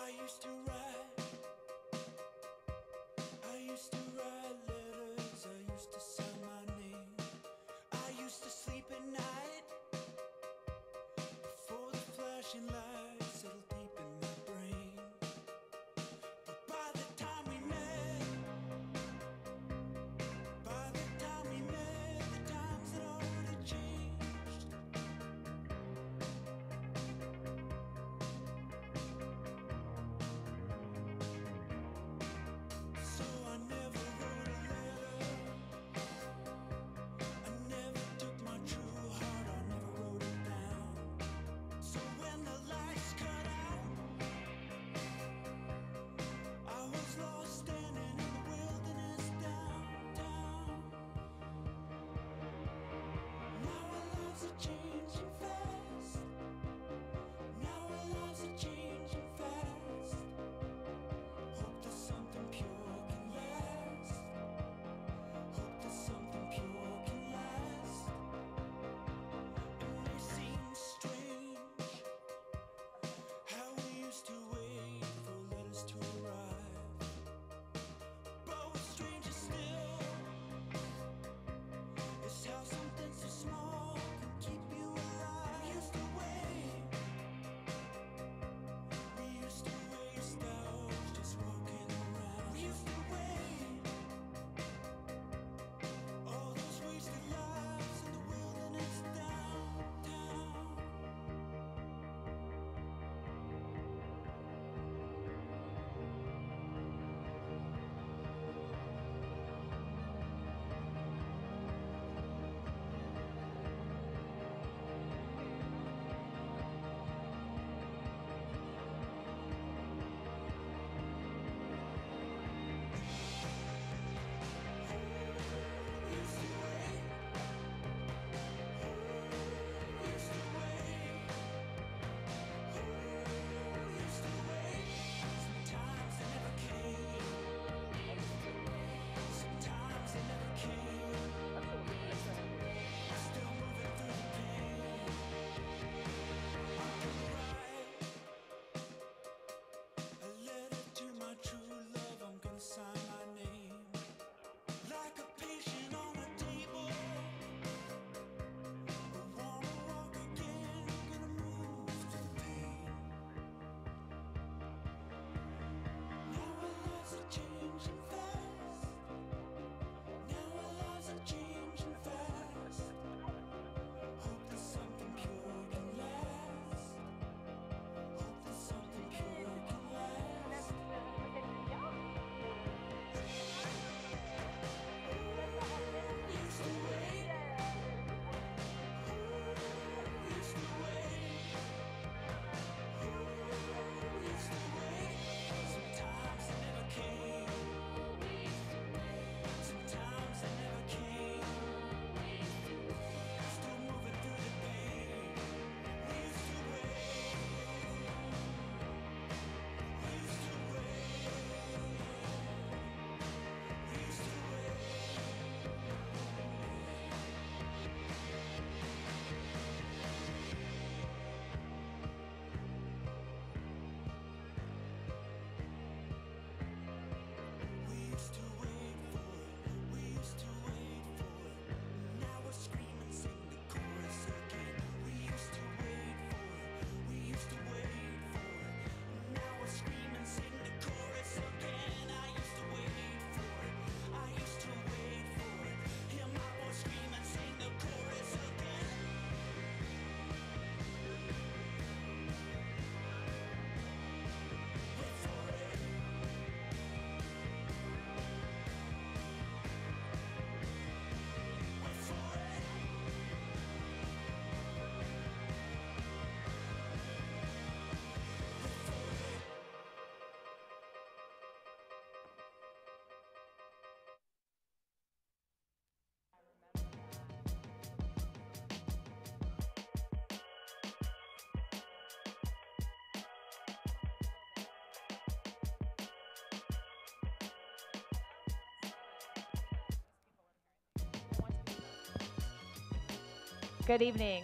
Good evening.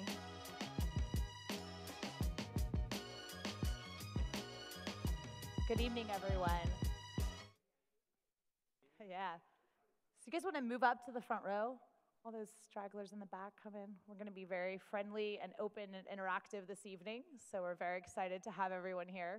Good evening, everyone. Yeah. So you guys want to move up to the front row? All those stragglers in the back come in. We're going to be very friendly and open and interactive this evening, so we're very excited to have everyone here.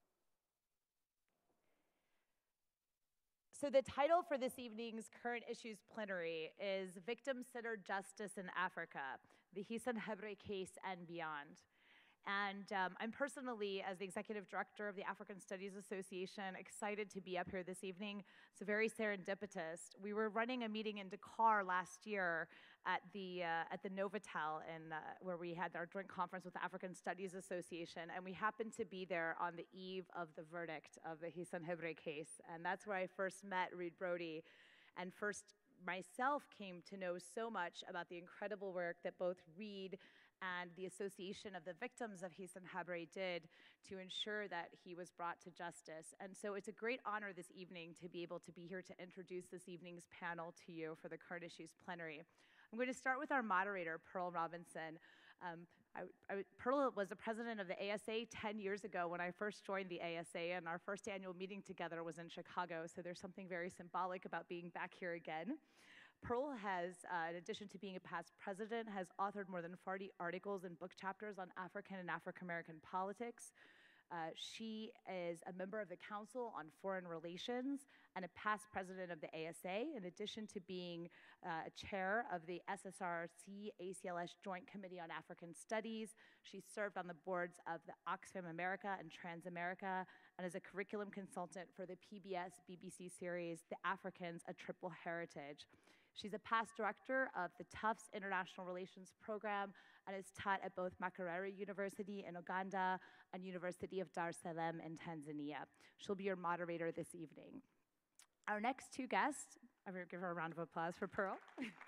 So the title for this evening's Current Issues Plenary is Victim-Centered Justice in Africa, the Hissene Habre case and beyond. And I'm personally, as the Executive Director of the African Studies Association, excited to be up here this evening. It's very serendipitous. We were running a meeting in Dakar last year at the Novotel, where we had our joint conference with the African Studies Association, and we happened to be there on the eve of the verdict of the Hissene Habre case. And that's where I first met Reed Brody, and first myself came to know so much about the incredible work that both Reed and the Association of the Victims of Hissene Habre did to ensure that he was brought to justice. And so it's a great honor this evening to be able to be here to introduce this evening's panel to you for the Current Issues Plenary. I'm going to start with our moderator, Pearl Robinson. Pearl was the president of the ASA 10 years ago when I first joined the ASA, and our first annual meeting together was in Chicago, so there's something very symbolic about being back here again. Pearl has, in addition to being a past president, has authored more than 40 articles and book chapters on African and African-American politics. She is a member of the Council on Foreign Relations and a past president of the ASA, in addition to being a chair of the SSRC-ACLS Joint Committee on African Studies. She served on the boards of the Oxfam America and Transamerica, and is a curriculum consultant for the PBS-BBC series, The Africans, A Triple Heritage. She's a past director of the Tufts International Relations Program and has taught at both Makerere University in Uganda and University of Dar es Salaam in Tanzania. She'll be your moderator this evening. Our next two guests, I'm going to give her a round of applause for Pearl.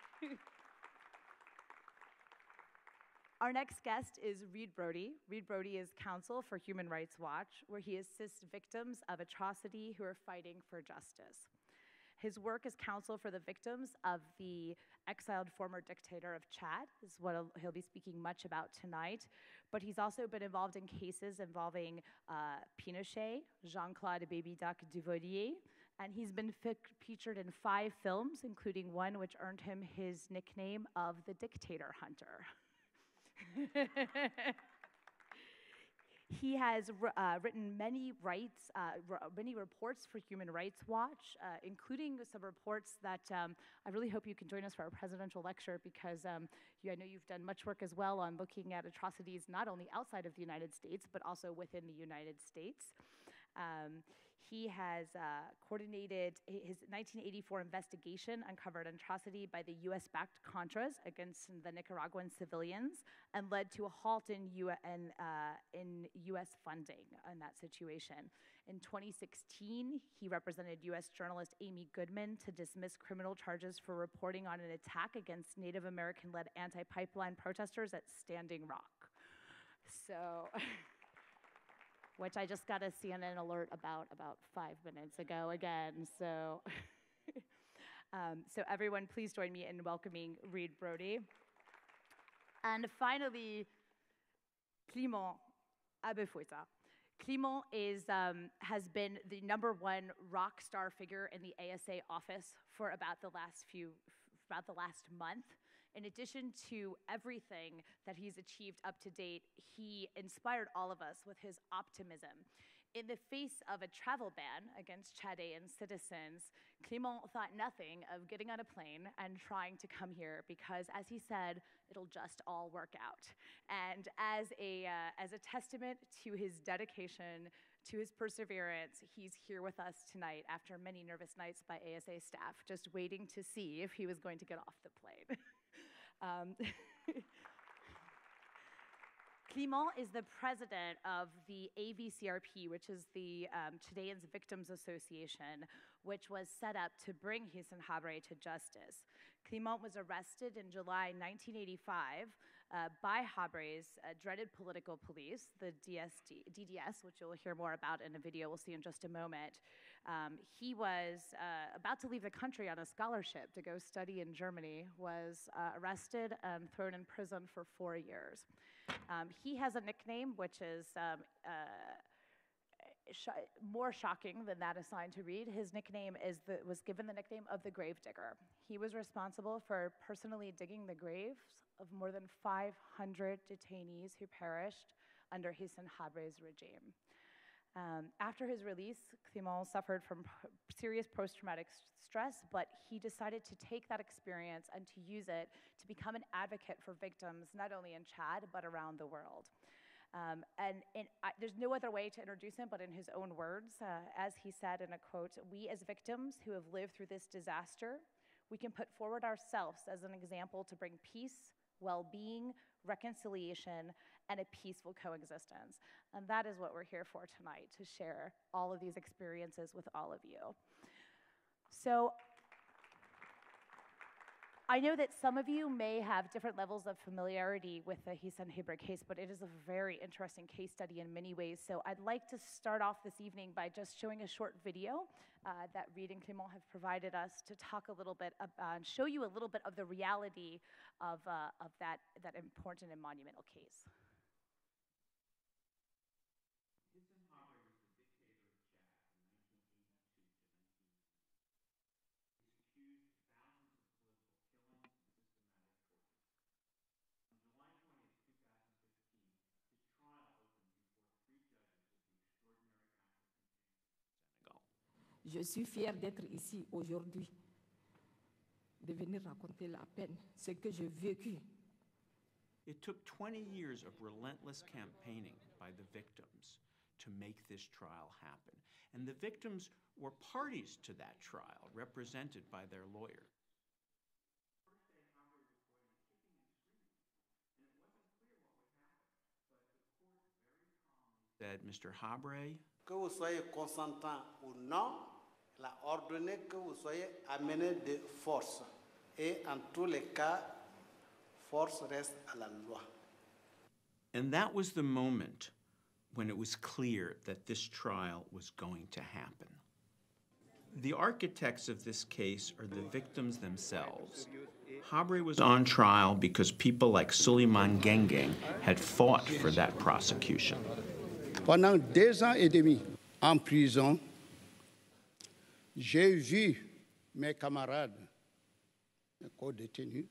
Our next guest is Reed Brody. Reed Brody is counsel for Human Rights Watch, where he assists victims of atrocity who are fighting for justice. His work as counsel for the victims of the exiled former dictator of Chad is what he'll be speaking much about tonight. But he's also been involved in cases involving Pinochet, Jean-Claude Baby Duck Duvalier, and he's been featured in 5 films, including one which earned him his nickname of the Dictator Hunter. He has written many reports for Human Rights Watch, including some reports that I really hope you can join us for our presidential lecture, because I know you've done much work as well on looking at atrocities not only outside of the United States, but also within the United States. He has coordinated his 1984 investigation, uncovered atrocity by the US-backed Contras against the Nicaraguan civilians, and led to a halt in US funding in that situation. In 2016, he represented US journalist Amy Goodman to dismiss criminal charges for reporting on an attack against Native American-led anti-pipeline protesters at Standing Rock. So... which I just got a CNN alert about 5 minutes ago again. So, so everyone, please join me in welcoming Reed Brody. And finally, Clement Abaifouta. Clement has been the #1 rock star figure in the ASA office for about the last month. In addition to everything that he's achieved up to date, he inspired all of us with his optimism. In the face of a travel ban against Chadian citizens, Clement thought nothing of getting on a plane and trying to come here because, as he said, it'll just all work out. And as a testament to his dedication, to his perseverance, he's here with us tonight after many nervous nights by ASA staff, just waiting to see if he was going to get off the plane. Clement is the president of the AVCRP, which is the Chileans Victims Association, which was set up to bring Hissene Habre to justice. Clement was arrested in July 1985 by Habre's dreaded political police, the DDS, which you'll hear more about in a video we'll see in just a moment. He was about to leave the country on a scholarship to go study in Germany, was arrested and thrown in prison for 4 years. He has a nickname, which is more shocking than that assigned to read, his nickname was given the nickname of the Gravedigger. He was responsible for personally digging the graves of more than 500 detainees who perished under Hissene Habre's regime. After his release, Clement suffered from serious post-traumatic stress, but he decided to take that experience and to use it to become an advocate for victims, not only in Chad, but around the world. There's no other way to introduce him but in his own words. As he said in a quote, "We as victims who have lived through this disaster, we can put forward ourselves as an example to bring peace, well-being, reconciliation, and a peaceful coexistence." And that is what we're here for tonight, to share all of these experiences with all of you. So I know that some of you may have different levels of familiarity with the Hissene Habre case, but it is a very interesting case study in many ways. So I'd like to start off this evening by just showing a short video that Reed and Clement have provided us to talk a little bit about, and show you a little bit of the reality of that important and monumental case. Je suis fière d'être ici aujourd'hui, de venir raconter la peine, ce que j'ai vécu. It took 20 years of relentless campaigning by the victims to make this trial happen. And the victims were parties to that trial, represented by their lawyer. Said, Mr. Habre, que vous soyez consentant ou non, il a ordonné que vous soyez amené de force. Et en tous les cas, force reste à la loi. And that was the moment when it was clear that this trial was going to happen. The architects of this case are the victims themselves. Habre was on trial because people like Suleiman Gengeng had fought for that prosecution. Pendant 2 ans et demi en prison, j'ai vu mes camarades, mes co-détenus,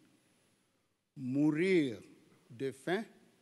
mourir de faim,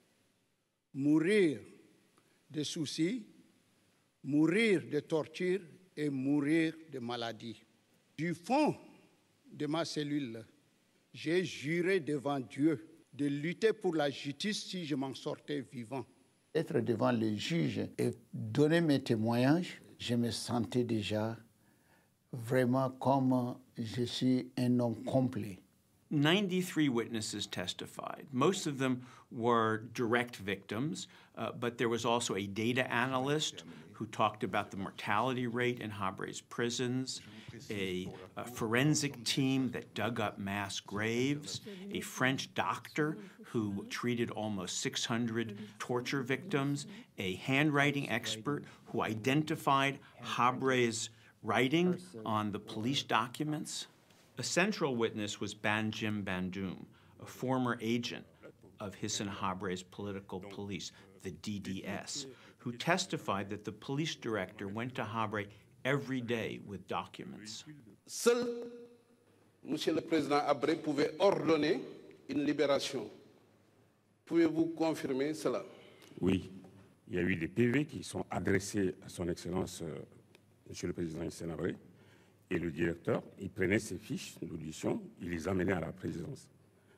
mourir de soucis, mourir de torture et mourir de maladie. Du fond de ma cellule, j'ai juré devant Dieu de lutter pour la justice si je m'en sortais vivant. Être devant les juges et donner mes témoignages, je me sentais déjà vraiment comme je suis un homme complet. 93 witnesses testified. Most of them were direct victims, but there was also a data analyst who talked about the mortality rate in Habre's prisons, a forensic team that dug up mass graves, a French doctor who treated almost 600 torture victims, a handwriting expert who identified Habre's writing on the police documents. A central witness was Banjim Bandoum, a former agent of Hissene Habre's political police, the DDS, who testified that the police director went to Habre every day with documents. Seul Monsieur le Président Habre pouvait ordonner une libération. Pouvez-vous confirmer cela? Oui, il y a eu des PV qui sont adressés à son Excellence, Monsieur le Président Hissene Habre, et le directeur, il prenait ses fiches d'audition, il les amenait à la présidence.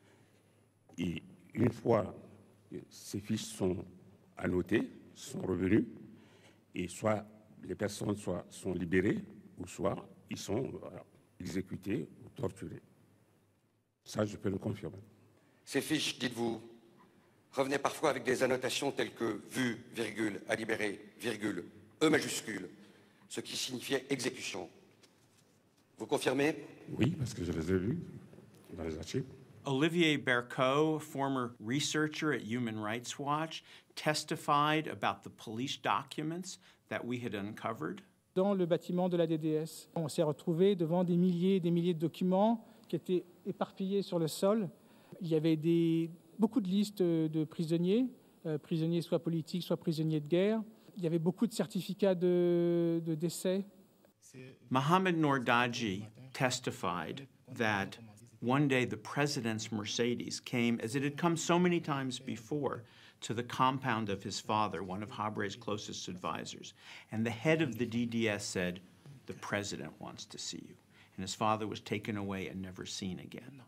Et une fois que ces fiches sont annotées, sont revenues, et soit les personnes sont libérées, ou soit ils sont exécutés ou torturés. Ça, je peux le confirmer. Ces fiches, dites-vous, revenaient parfois avec des annotations telles que « vu, virgule, à libérer, virgule, E majuscule », ce qui signifiait exécution. Vous confirmez? Oui, parce que je les ai vus dans les archives. Olivier Bercot, former researcher at Human Rights Watch, testified about the police documents that we had uncovered. Dans le bâtiment de la DDS, on s'est retrouvé devant des milliers et des milliers de documents qui étaient éparpillés sur le sol. Il y avait beaucoup de listes de prisonniers, prisonniers soit politiques, soit prisonniers de guerre. Il y avait beaucoup de certificats de décès. Mohammed Noordaji testified that one day the president's Mercedes came, as it had come so many times before, to the compound of his father, one of Habre's closest advisors. And the head of the DDS said, "The president wants to see you." And his father was taken away and never seen again.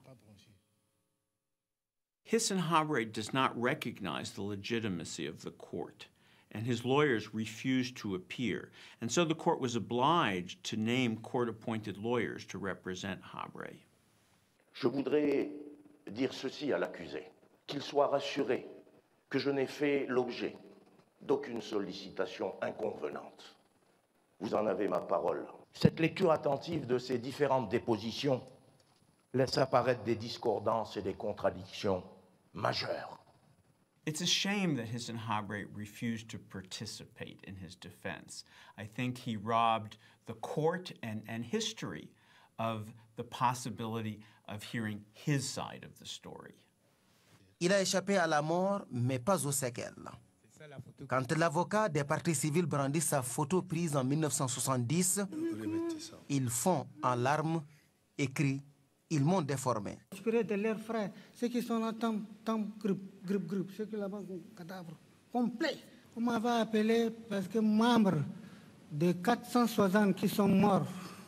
Hissene Habre does not recognize the legitimacy of the court, and his lawyers refused to appear. And so the court was obliged to name court-appointed lawyers to represent Habre. Je voudrais dire ceci à l'accusé, qu'il soit rassuré que je n'ai fait l'objet d'aucune sollicitation inconvenante. Vous en avez ma parole. Cette lecture attentive de ces différentes dépositions laisse apparaître des discordances et des contradictions majeures. It's a shame that Hissene Habre refused to participate in his defense. I think he robbed the court and history of the possibility of hearing his side of the story. Il a échappé à la mort, mais pas aux séquelles. Quand l'avocat des parties civiles brandit sa photo prise en 1970, il fond en larmes et crie « Ils m'ont déformé ». De leurs frères, ceux qui sont là, groupe, ceux qui là-bas, cadavre complet. On m'avait appelé parce que membres de 460 qui sont morts.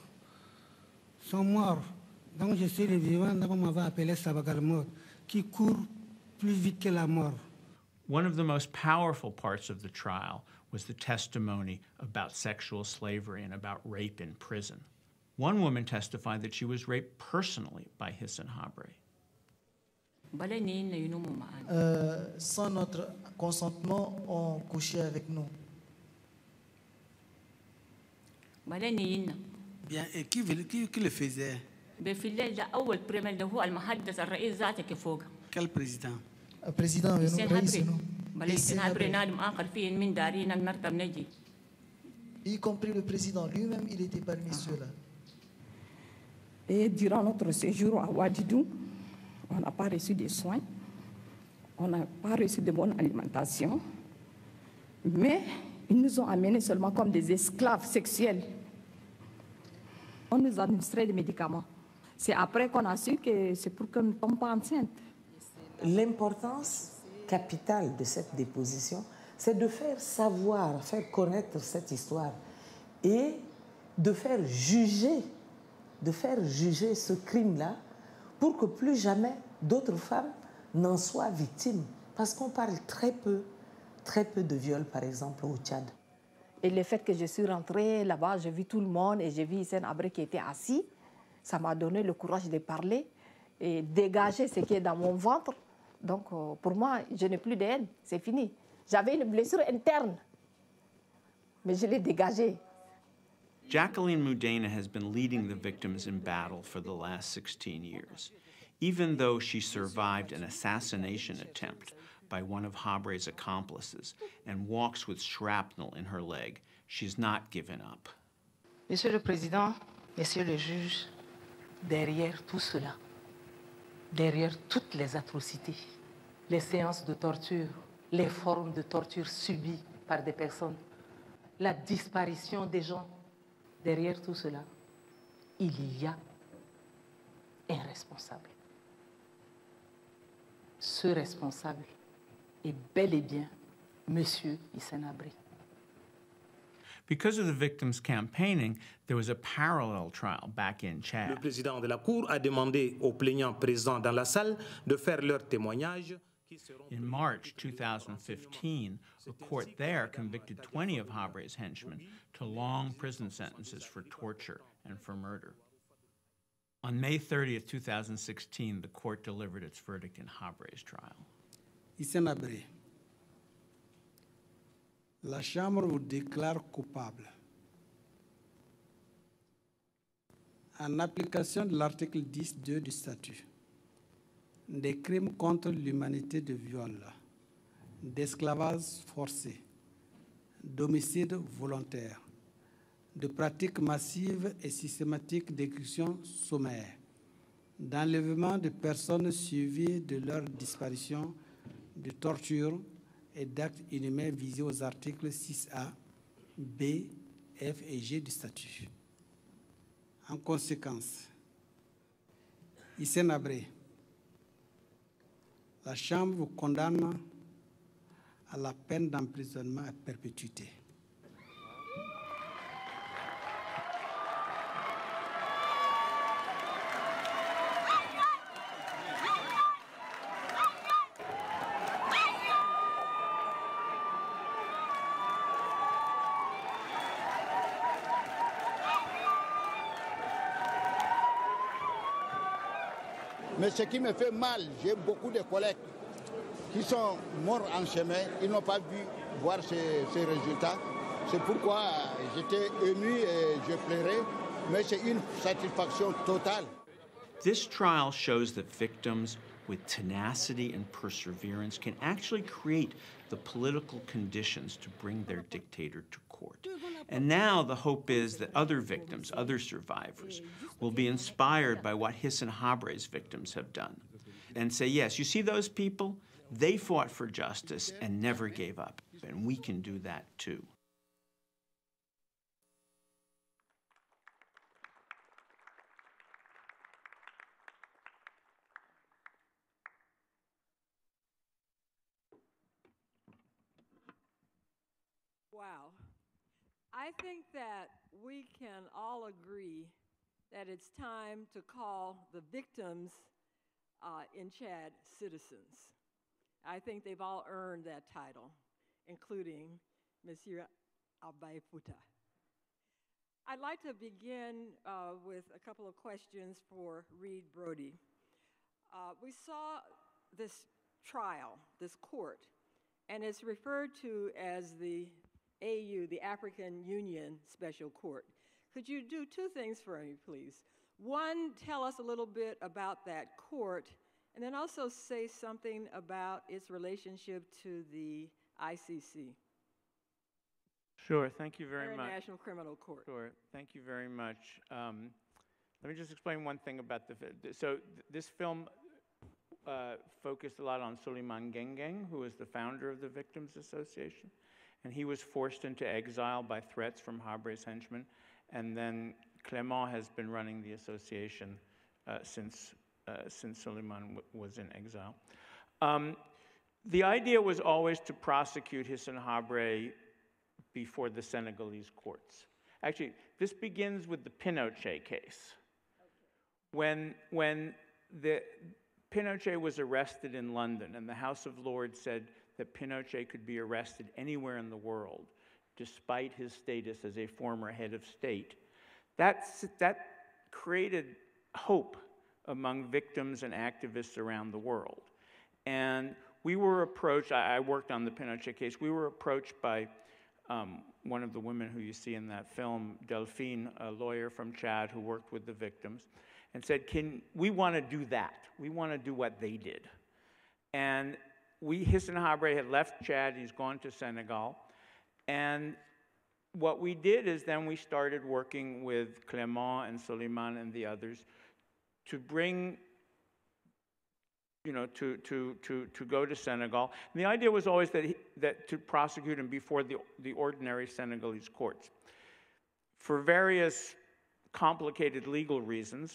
Donc je suis le vivant, donc on m'avait appelé Sabagalmor, qui court plus vite que la mort. One of the most powerful parts of the trial was the testimony about sexual slavery and about rape in prison. One woman testified that she was raped personally by Hissene Habre. Sans notre consentement, on couchait avec nous. Bien, et qui le faisait? Quel président? Président, y compris le président lui-même, il était parmi ceux-là. Et durant notre séjour à Ouadidou, on n'a pas reçu de soins, on n'a pas reçu de bonne alimentation, mais ils nous ont amenés seulement comme des esclaves sexuels. On nous administrait des médicaments. C'est après qu'on a su que c'est pour que nous ne tombions pas enceintes. L'importance capitale de cette déposition, c'est de faire savoir, faire connaître cette histoire et de faire juger ce crime-là pour que plus jamais d'autres femmes n'en soient victimes. Parce qu'on parle très peu de viols, par exemple, au Tchad. Et le fait que je suis rentrée là-bas, j'ai vu tout le monde et j'ai vu Hissene Habre qui était assis, ça m'a donné le courage de parler et dégager ce qui est dans mon ventre. Donc, pour moi, je n'ai plus de haine, c'est fini. J'avais une blessure interne, mais je l'ai dégagée. Jacqueline Mudena has been leading the victims in battle for the last 16 years. Even though she survived an assassination attempt by one of Habre's accomplices and walks with shrapnel in her leg, she's not given up. Monsieur le Président, Messieurs les juges, derrière tout cela, derrière toutes les atrocités, les séances de torture, les formes de torture subies par des personnes, la disparition des gens, derrière tout cela, il y a un responsable. Ce responsable est bel et bien Monsieur Hissene Habre. Because of the victims' campaigning, there was a parallel trial back in Chad. Le président de la Cour a demandé aux plaignants présents dans la salle de faire leur témoignage. In March 2015, a court there convicted 20 of Habre's henchmen to long prison sentences for torture and for murder. On May 30th, 2016, the court delivered its verdict in Habre's trial. Hissene Habre, la Chambre vous déclare coupable. En application de l'article 10.2 du statut, des crimes contre l'humanité de viol, d'esclavage forcé, d'homicide volontaire, de pratiques massives et systématiques d'exécution sommaire, d'enlèvement de personnes suivies de leur disparition, de torture et d'actes inhumains visés aux articles 6A, B, F et G du statut. En conséquence, Hissene Habre, la Chambre vous condamne à la peine d'emprisonnement à perpétuité. Mais ce qui me fait mal, j'ai beaucoup de collègues qui sont morts en chemin, ils n'ont pas pu voir ces résultats. C'est pourquoi j'étais ému et je pleurais, mais c'est une satisfaction totale. This trial shows that victims with tenacity and perseverance can actually create the political conditions to bring their dictator to court. And now the hope is that other victims, other survivors, will be inspired by what Hissene Habre's victims have done and say, yes, you see those people? They fought for justice and never gave up, and we can do that too. Wow. I think that we can all agree that it's time to call the victims in Chad citizens. I think they've all earned that title, including Monsieur Abaifouta. I'd like to begin with a couple of questions for Reed Brody. We saw this trial, this court, and it's referred to as the AU, the African Union Special Court. Could you do two things for me, please? One, tell us a little bit about that court, and then also say something about its relationship to the ICC. Sure, thank you very much. International Criminal Court. Sure, thank you very much. Let me just explain one thing about this film focused a lot on Souleymane Gengeng, who is the founder of the Victims Association. And he was forced into exile by threats from Habre's henchmen. And then Clement has been running the association since Souleymane was in exile. The idea was always to prosecute Hissene Habre before the Senegalese courts. Actually, this begins with the Pinochet case. When the Pinochet was arrested in London, and the House of Lords said that Pinochet could be arrested anywhere in the world, despite his status as a former head of state, that created hope among victims and activists around the world. And we were approached, I worked on the Pinochet case, we were approached by one of the women who you see in that film, Delphine, a lawyer from Chad who worked with the victims, and said, we want to do that. We want to do what they did. And Hissene Habre had left Chad, he's gone to Senegal. And what we did is then we started working with Clement and Souleymane and the others to bring, to go to Senegal. And the idea was always that to prosecute him before the ordinary Senegalese courts. For various complicated legal reasons,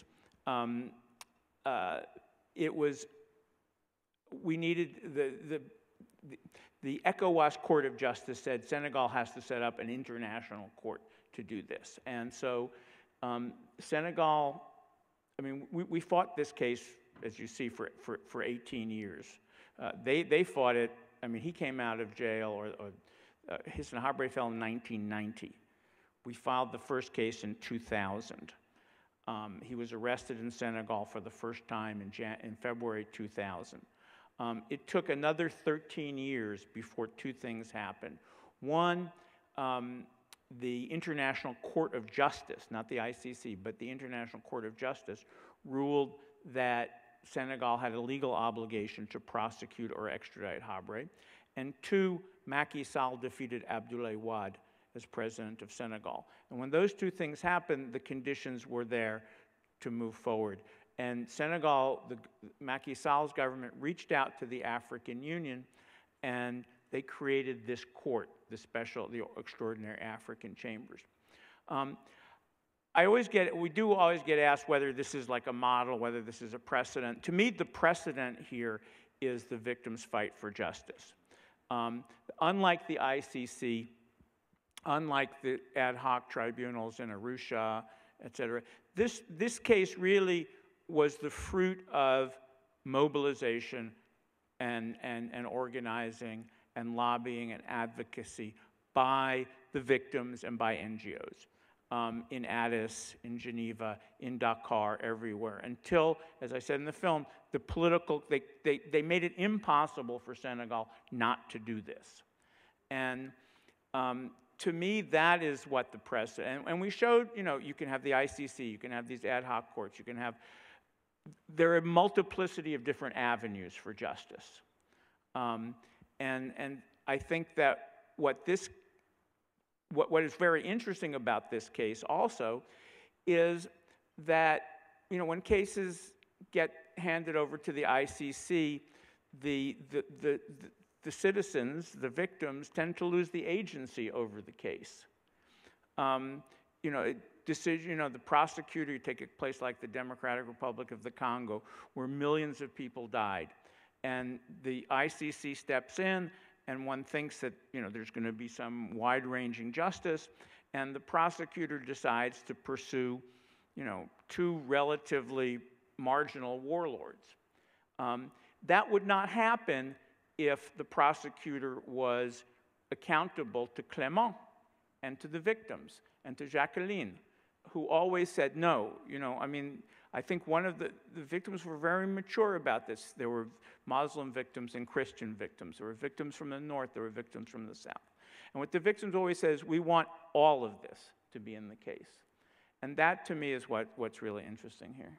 we needed the ECOWAS Court of Justice said Senegal has to set up an international court to do this. And so Senegal, we fought this case, as you see, for 18 years. They fought it, he came out of jail, or Hissene Habre fell in 1990. We filed the first case in 2000. He was arrested in Senegal for the first time in February 2000. It took another 13 years before two things happened. One, the International Court of Justice, not the ICC, but the International Court of Justice, ruled that Senegal had a legal obligation to prosecute or extradite Habre. And two, Macky Sall defeated Abdoulaye Wade as president of Senegal. And when those two things happened, the conditions were there to move forward. And Senegal, Macky Sall's government reached out to the African Union and they created this court, the Extraordinary African Chambers. We do always get asked whether this is like a model, whether this is a precedent. To me, the precedent here is the victims' fight for justice. Unlike the ICC, unlike the ad hoc tribunals in Arusha, et cetera, this case really was the fruit of mobilization and organizing and lobbying and advocacy by the victims and by NGOs. In Addis, in Geneva, in Dakar, everywhere, until, as I said in the film, the political, they made it impossible for Senegal not to do this. And to me, that is what the precedent, and we showed, you can have the ICC, you can have these ad hoc courts, you can have, there are a multiplicity of different avenues for justice. And I think that what is very interesting about this case also is that, when cases get handed over to the ICC, the citizens, the victims, tend to lose the agency over the case. The prosecutor, you take a place like the Democratic Republic of the Congo, where millions of people died, and the ICC steps in, and one thinks that there's going to be some wide-ranging justice, and the prosecutor decides to pursue two relatively marginal warlords. That would not happen if the prosecutor was accountable to Clement and to the victims and to Jacqueline, who always said no. I think one of the victims were very mature about this. There were Muslim victims and Christian victims. There were victims from the north. There were victims from the south. And what the victims always say is, we want all of this to be in the case. And that, to me, is what's really interesting here.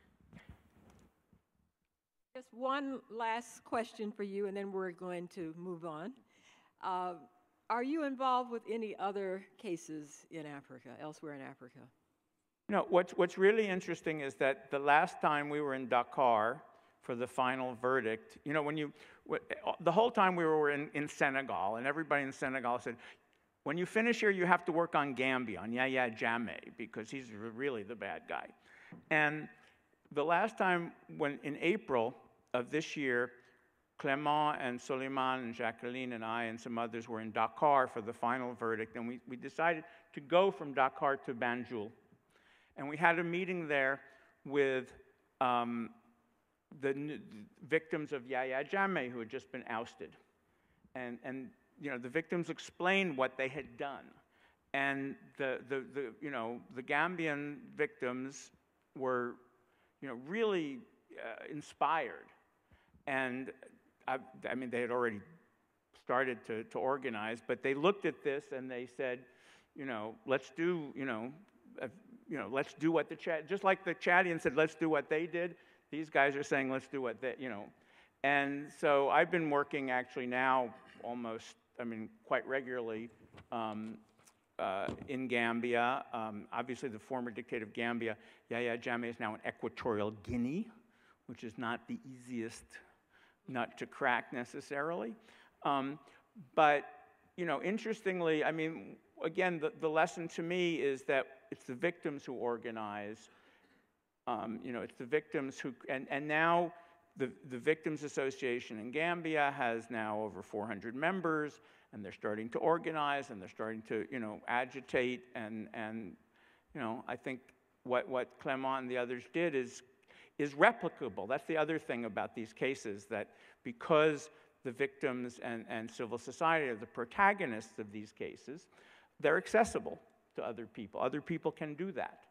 Just one last question for you, and then we're going to move on. Are you involved with any other cases in Africa, elsewhere in Africa? What's really interesting is that the last time we were in Dakar for the final verdict, the whole time we were in Senegal, and everybody in Senegal said, when you finish here, you have to work on Gambia, on Yaya Jammeh, because he's really the bad guy. And the last time, in April of this year, Clement and Suleiman and Jacqueline and I and some others were in Dakar for the final verdict, and we decided to go from Dakar to Banjul. And we had a meeting there with the victims of Yaya Jammeh, who had just been ousted. And the victims explained what they had done. And the Gambian victims were, really inspired. And they had already started to organize, but they looked at this and they said, let's do, let's do what just like the Chadians said, let's do what they did. These guys are saying, let's do what they, And so I've been working actually now almost, quite regularly in Gambia. Obviously, the former dictator of Gambia, Yaya Jammeh, is now in Equatorial Guinea, which is not the easiest nut to crack necessarily. But, interestingly, again, the lesson to me is that it's the victims who organize. It's the victims who, and now the Victims Association in Gambia has now over 400 members, and they're starting to organize, and they're starting to, agitate, and I think what Clement and the others did is replicable. That's the other thing about these cases, that because the victims and civil society are the protagonists of these cases, they're accessible to other people. Other people can do that.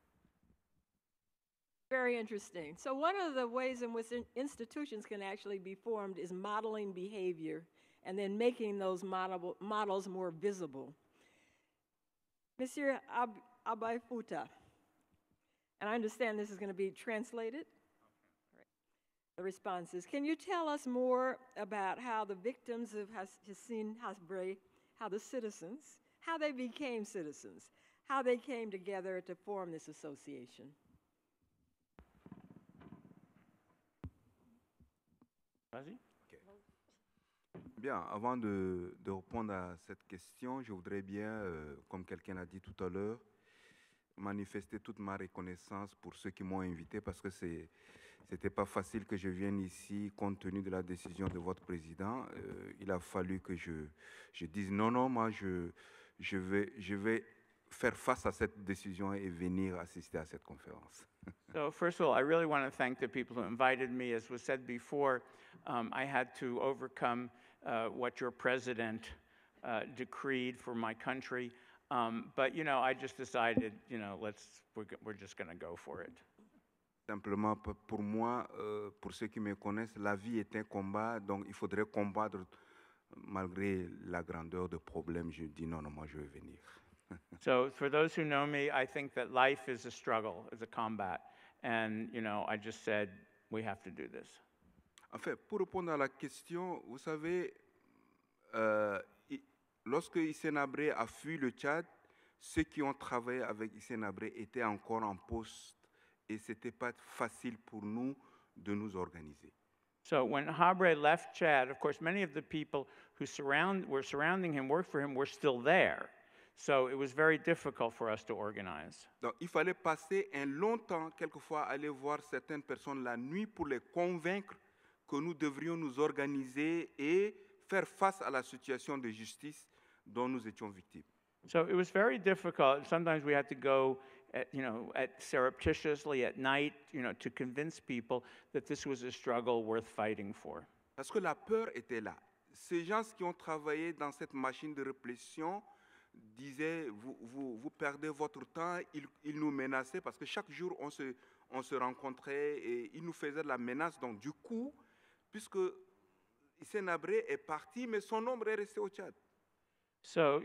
Very interesting. So one of the ways in which institutions can actually be formed is modeling behavior and then making those models more visible. Monsieur Abaifouta, and I understand this is going to be translated. The responses. Can you tell us more about how the victims of Hissene, Habre, how the citizens, how they became citizens, how they came together to form this association? Bien, avant de répondre à cette question, je voudrais bien, comme quelqu'un a dit tout à l'heure, manifester toute ma reconnaissance pour ceux qui m'ont invité parce que c'était pas facile que je vienne ici compte tenu de la décision de votre président. Il a fallu que je dise non, moi je vais faire face à cette décision et venir assister à cette conférence. So first of all, I really want to thank the people who invited me. As was said before, I had to overcome what your president decreed for my country. But, I just decided, we're just going to go for it. Simplement, pour moi, pour ceux qui me connaissent, la vie est un combat, donc il faudrait combattre malgré la grandeur des problèmes. Je dis non, moi je vais venir. So for those who know me, I think that life is a struggle, is a combat. And, I just said, we have to do this. En fait, pour répondre à la question, vous savez, lorsque Hissene Habre a fui le Tchad, ceux qui ont travaillé avec Hissene Habre étaient encore en poste et ce n'était pas facile pour nous de nous organiser. So when Habre left Chad, of course, many of the people who were surrounding him, worked for him, were still there. So it was very difficult for us to organize. Donc, il fallait passer un long temps, quelquefois, aller voir certaines personnes la nuit pour les convaincre que nous devrions nous organiser et faire face à la situation de justice dont nous étions victimes. So it was very difficult. Sometimes we had to go, surreptitiously at night, to convince people that this was a struggle worth fighting for. Parce que la peur était là. Ces gens qui ont travaillé dans cette machine de répression disaient, vous perdez votre temps, ils nous menaçaient parce que chaque jour on se rencontrait et ils nous faisaient de la menace. Donc du coup, puisque Hissene Habre est parti, mais son ombre est resté au Tchad. So,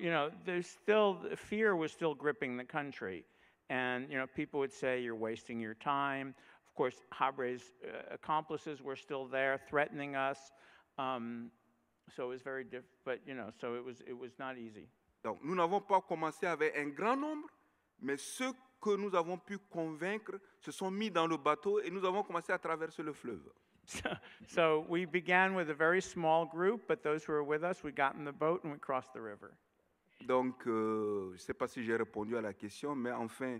fear was still gripping the country. And, people would say, you're wasting your time. Of course, Habre's accomplices were still there, threatening us. So it was very difficult, but, so it was not easy. Donc, nous n'avons pas commencé avec un grand nombre, mais ceux que nous avons pu convaincre se sont mis dans le bateau et nous avons commencé à traverser le fleuve. So we began with a very small group, but those who were with us, we got in the boat and we crossed the river. Donc, je ne sais pas si j'ai répondu à la question, mais enfin,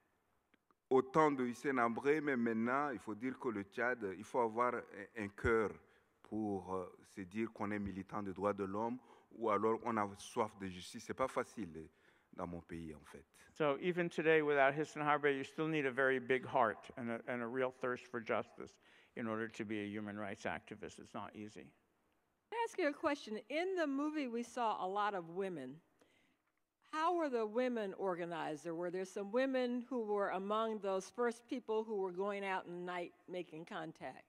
au temps de Hissene Habre, mais maintenant, il faut dire que le Tchad, il faut avoir un cœur pour se dire qu'on est militant des droits de l'homme ou alors on a soif de justice. Ce n'est pas facile dans mon pays, en fait. So even today, without Hissene Habre, you still need a very big heart and a real thirst for justice in order to be a human rights activist. It's not easy. Can I ask you a question? In the movie, we saw a lot of women. How were the women organized? Or were there some women who were among those first people who were going out in the night making contact?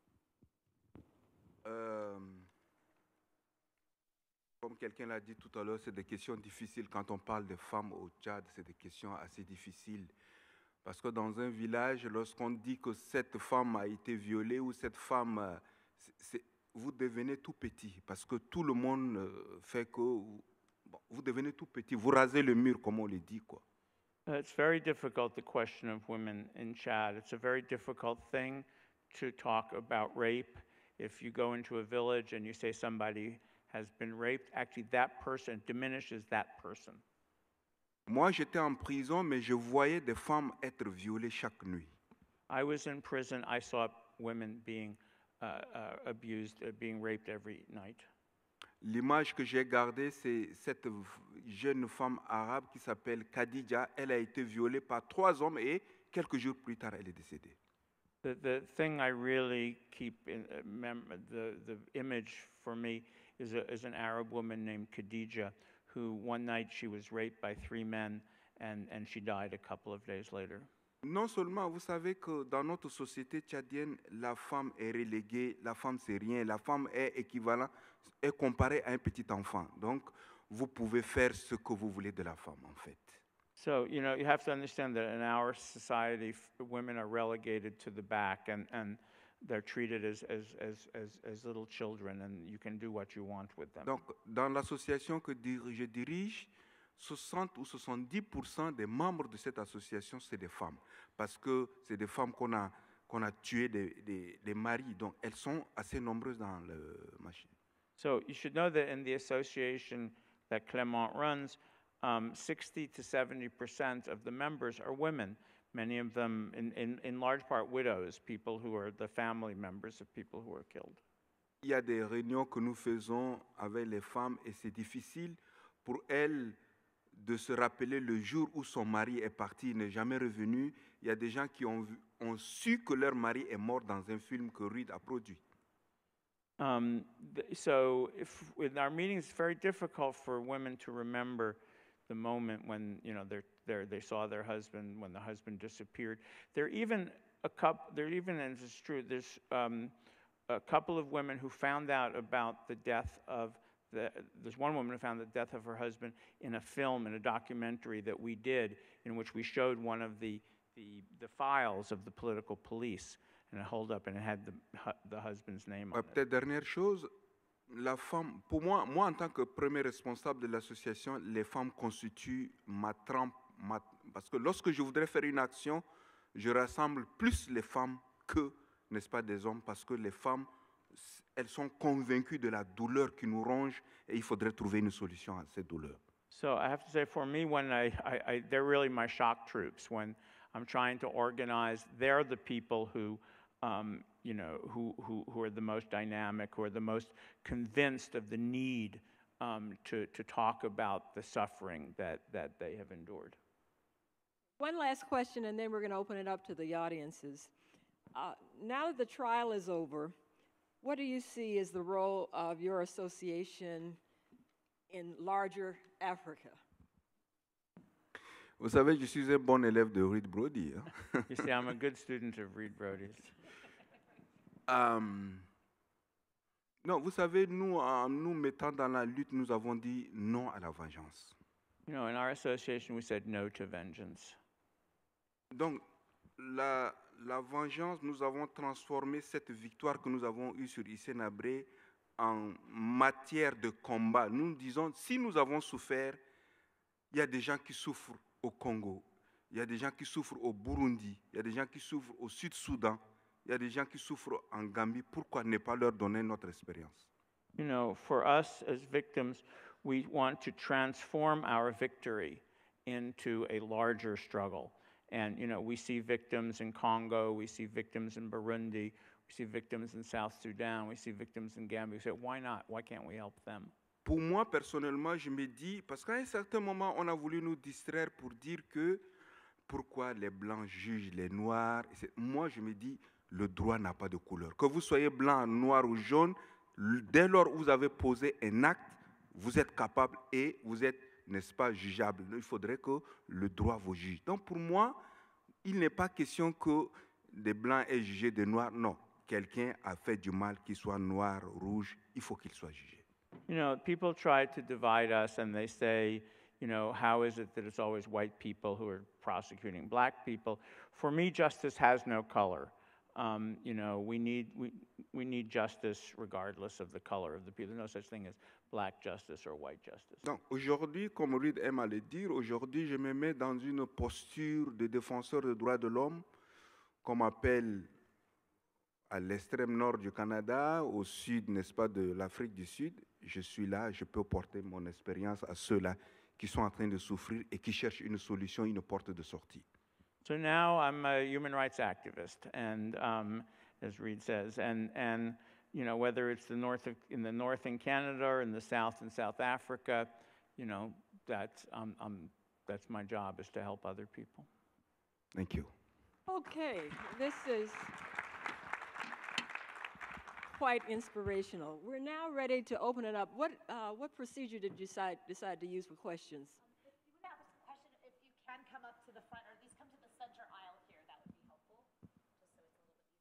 Comme quelqu'un l'a dit tout à l'heure, c'est des questions difficiles. Quand on parle de femmes au Tchad, c'est des questions assez difficiles. Parce que dans un village, lorsqu'on dit que cette femme a été violée ou cette femme, vous devenez tout petit. Parce que tout le monde fait que vous devenez tout petit. Vous rasez le mur, comme on le dit, quoi. It's very difficult, the question of women in Chad. It's a very difficult thing to talk about rape. If you go into a village and you say somebody has been raped, actually that person diminishes that person. Moi, j'étais en prison, mais je voyais des femmes être violées chaque nuit. I was in prison. I saw women being abused, being raped every night. L'image que j'ai gardée, c'est cette jeune femme arabe qui s'appelle Khadija. Elle a été violée par 3 hommes et quelques jours plus tard, elle est décédée. The thing I really keep in the image for me is an Arab woman named Khadija, who one night she was raped by 3 men and she died a couple of days later. Non seulement, vous savez que dans notre société tchadienne, la femme est reléguée, la femme c'est rien, la femme est équivalente, est comparée à un petit enfant. Donc, vous pouvez faire ce que vous voulez de la femme, en fait. So, you have to understand that in our society, women are relegated to the back and they're treated as little children, and you can do what you want with them. Donc, dans l'association que je dirige, 60 ou 70% des membres de cette association, c'est des femmes. Parce que c'est des femmes qu'on a tuées, des maris. Donc, elles sont assez nombreuses dans le machine. So you should know that in the association that Clement runs, 60 to 70% of the members are women, many of them in large part widows, people who are the family members of people who were killed. Il y a des réunions que nous faisons avec les femmes et c'est difficile pour elles de se rappeler le jour où son mari est parti, il n'est jamais revenu. Il y a des gens qui ont su que leur mari est mort dans un film que Reed a produit. So in our meetings, it's very difficult for women to remember the moment when they saw their husband, when the husband disappeared. There are even and it's true, there's a couple of women who found out about the death of there's one woman who found the death of her husband in a film, in a documentary that we did, in which we showed one of the files of the political police, and it held up and it had the husband's name on it. Peut-être dernière chose, la femme, pour moi en tant que premier responsable de l'association, les femmes constituent ma trempe, parce que lorsque je voudrais faire une action, je rassemble plus les femmes que, n'est-ce pas, des hommes, parce que les femmes, elles sont convaincues de la douleur qui nous ronge et il faudrait trouver une solution à cette douleur. So I have to say, for me, when they're really my shock troops. When I'm trying to organize, they're the people who who are the most dynamic, who are the most convinced of the need to talk about the suffering that they have endured. One last question, and then we're going to open it up to the audiences. Now that the trial is over, what do you see as the role of your association in larger Africa? Vous savez, je suis un bon élève de Reed Brody. Hein? You see, I'm a good student of Reed Brody's. Non, vous savez, nous, en nous mettant dans la lutte, nous avons dit non à la vengeance. You know, in our association, we said no to vengeance. Donc, la vengeance, nous avons transformé cette victoire que nous avons eue sur Hissene Habre en matière de combat. Nous disons, si nous avons souffert, il y a des gens qui souffrent au Congo, il y a des gens qui souffrent au Burundi, il y a des gens qui souffrent au Sud-Soudan, il y a des gens qui souffrent en Gambie. Pourquoi ne pas leur donner notre expérience? You know, for us as victims, we want to transform our victory into a larger struggle. And, you know, we see victims in Congo, we see victims in Burundi, we see victims in South Sudan, we see victims in Gambia. We say, why not? Why can't we help them? Pour moi, personnellement, je me dis, parce qu'à un certain moment, on a voulu nous distraire pour dire que pourquoi les Blancs jugent les Noirs. Moi, je me dis, le droit n'a pas de couleur. Que vous soyez blanc, noir ou jaune, dès lors où vous avez posé un acte, vous êtes capable et vous êtes, n'est-ce pas, jugeable. Il faudrait que le droit vous juge. Donc pour moi, il n'est pas question que des Blancs aient jugé des Noirs. Non, quelqu'un a fait du mal, qu'il soit noir, rouge, il faut qu'il soit jugé. You know, people try to divide us and they say, you know, how is it that it's always white people who are prosecuting black people? For me, justice has no color. You know, we need justice regardless of the color of the people. There's no such thing as black justice or white justice. Donc aujourd'hui, comme Reed aime à le dire, aujourd'hui je me mets dans une posture de défenseur des droits de l'homme, qu'on m'appelle à l'extrême nord du Canada, au sud, n'est-ce pas, de l'Afrique du Sud. Je suis là, je peux porter mon expérience à ceux-là qui sont en train de souffrir et qui cherchent une solution, une porte de sortie. So now I'm a human rights activist, and as Reed says, and you know, whether it's in the north in Canada or in the south in South Africa, you know, that's my job, is to help other people. Thank you. Okay, this is quite inspirational. We're now ready to open it up. What procedure did you decide to use for questions? If you would have a question, if you can come up to the front, or at least come to the center aisle here, that would be helpful, just so it's a little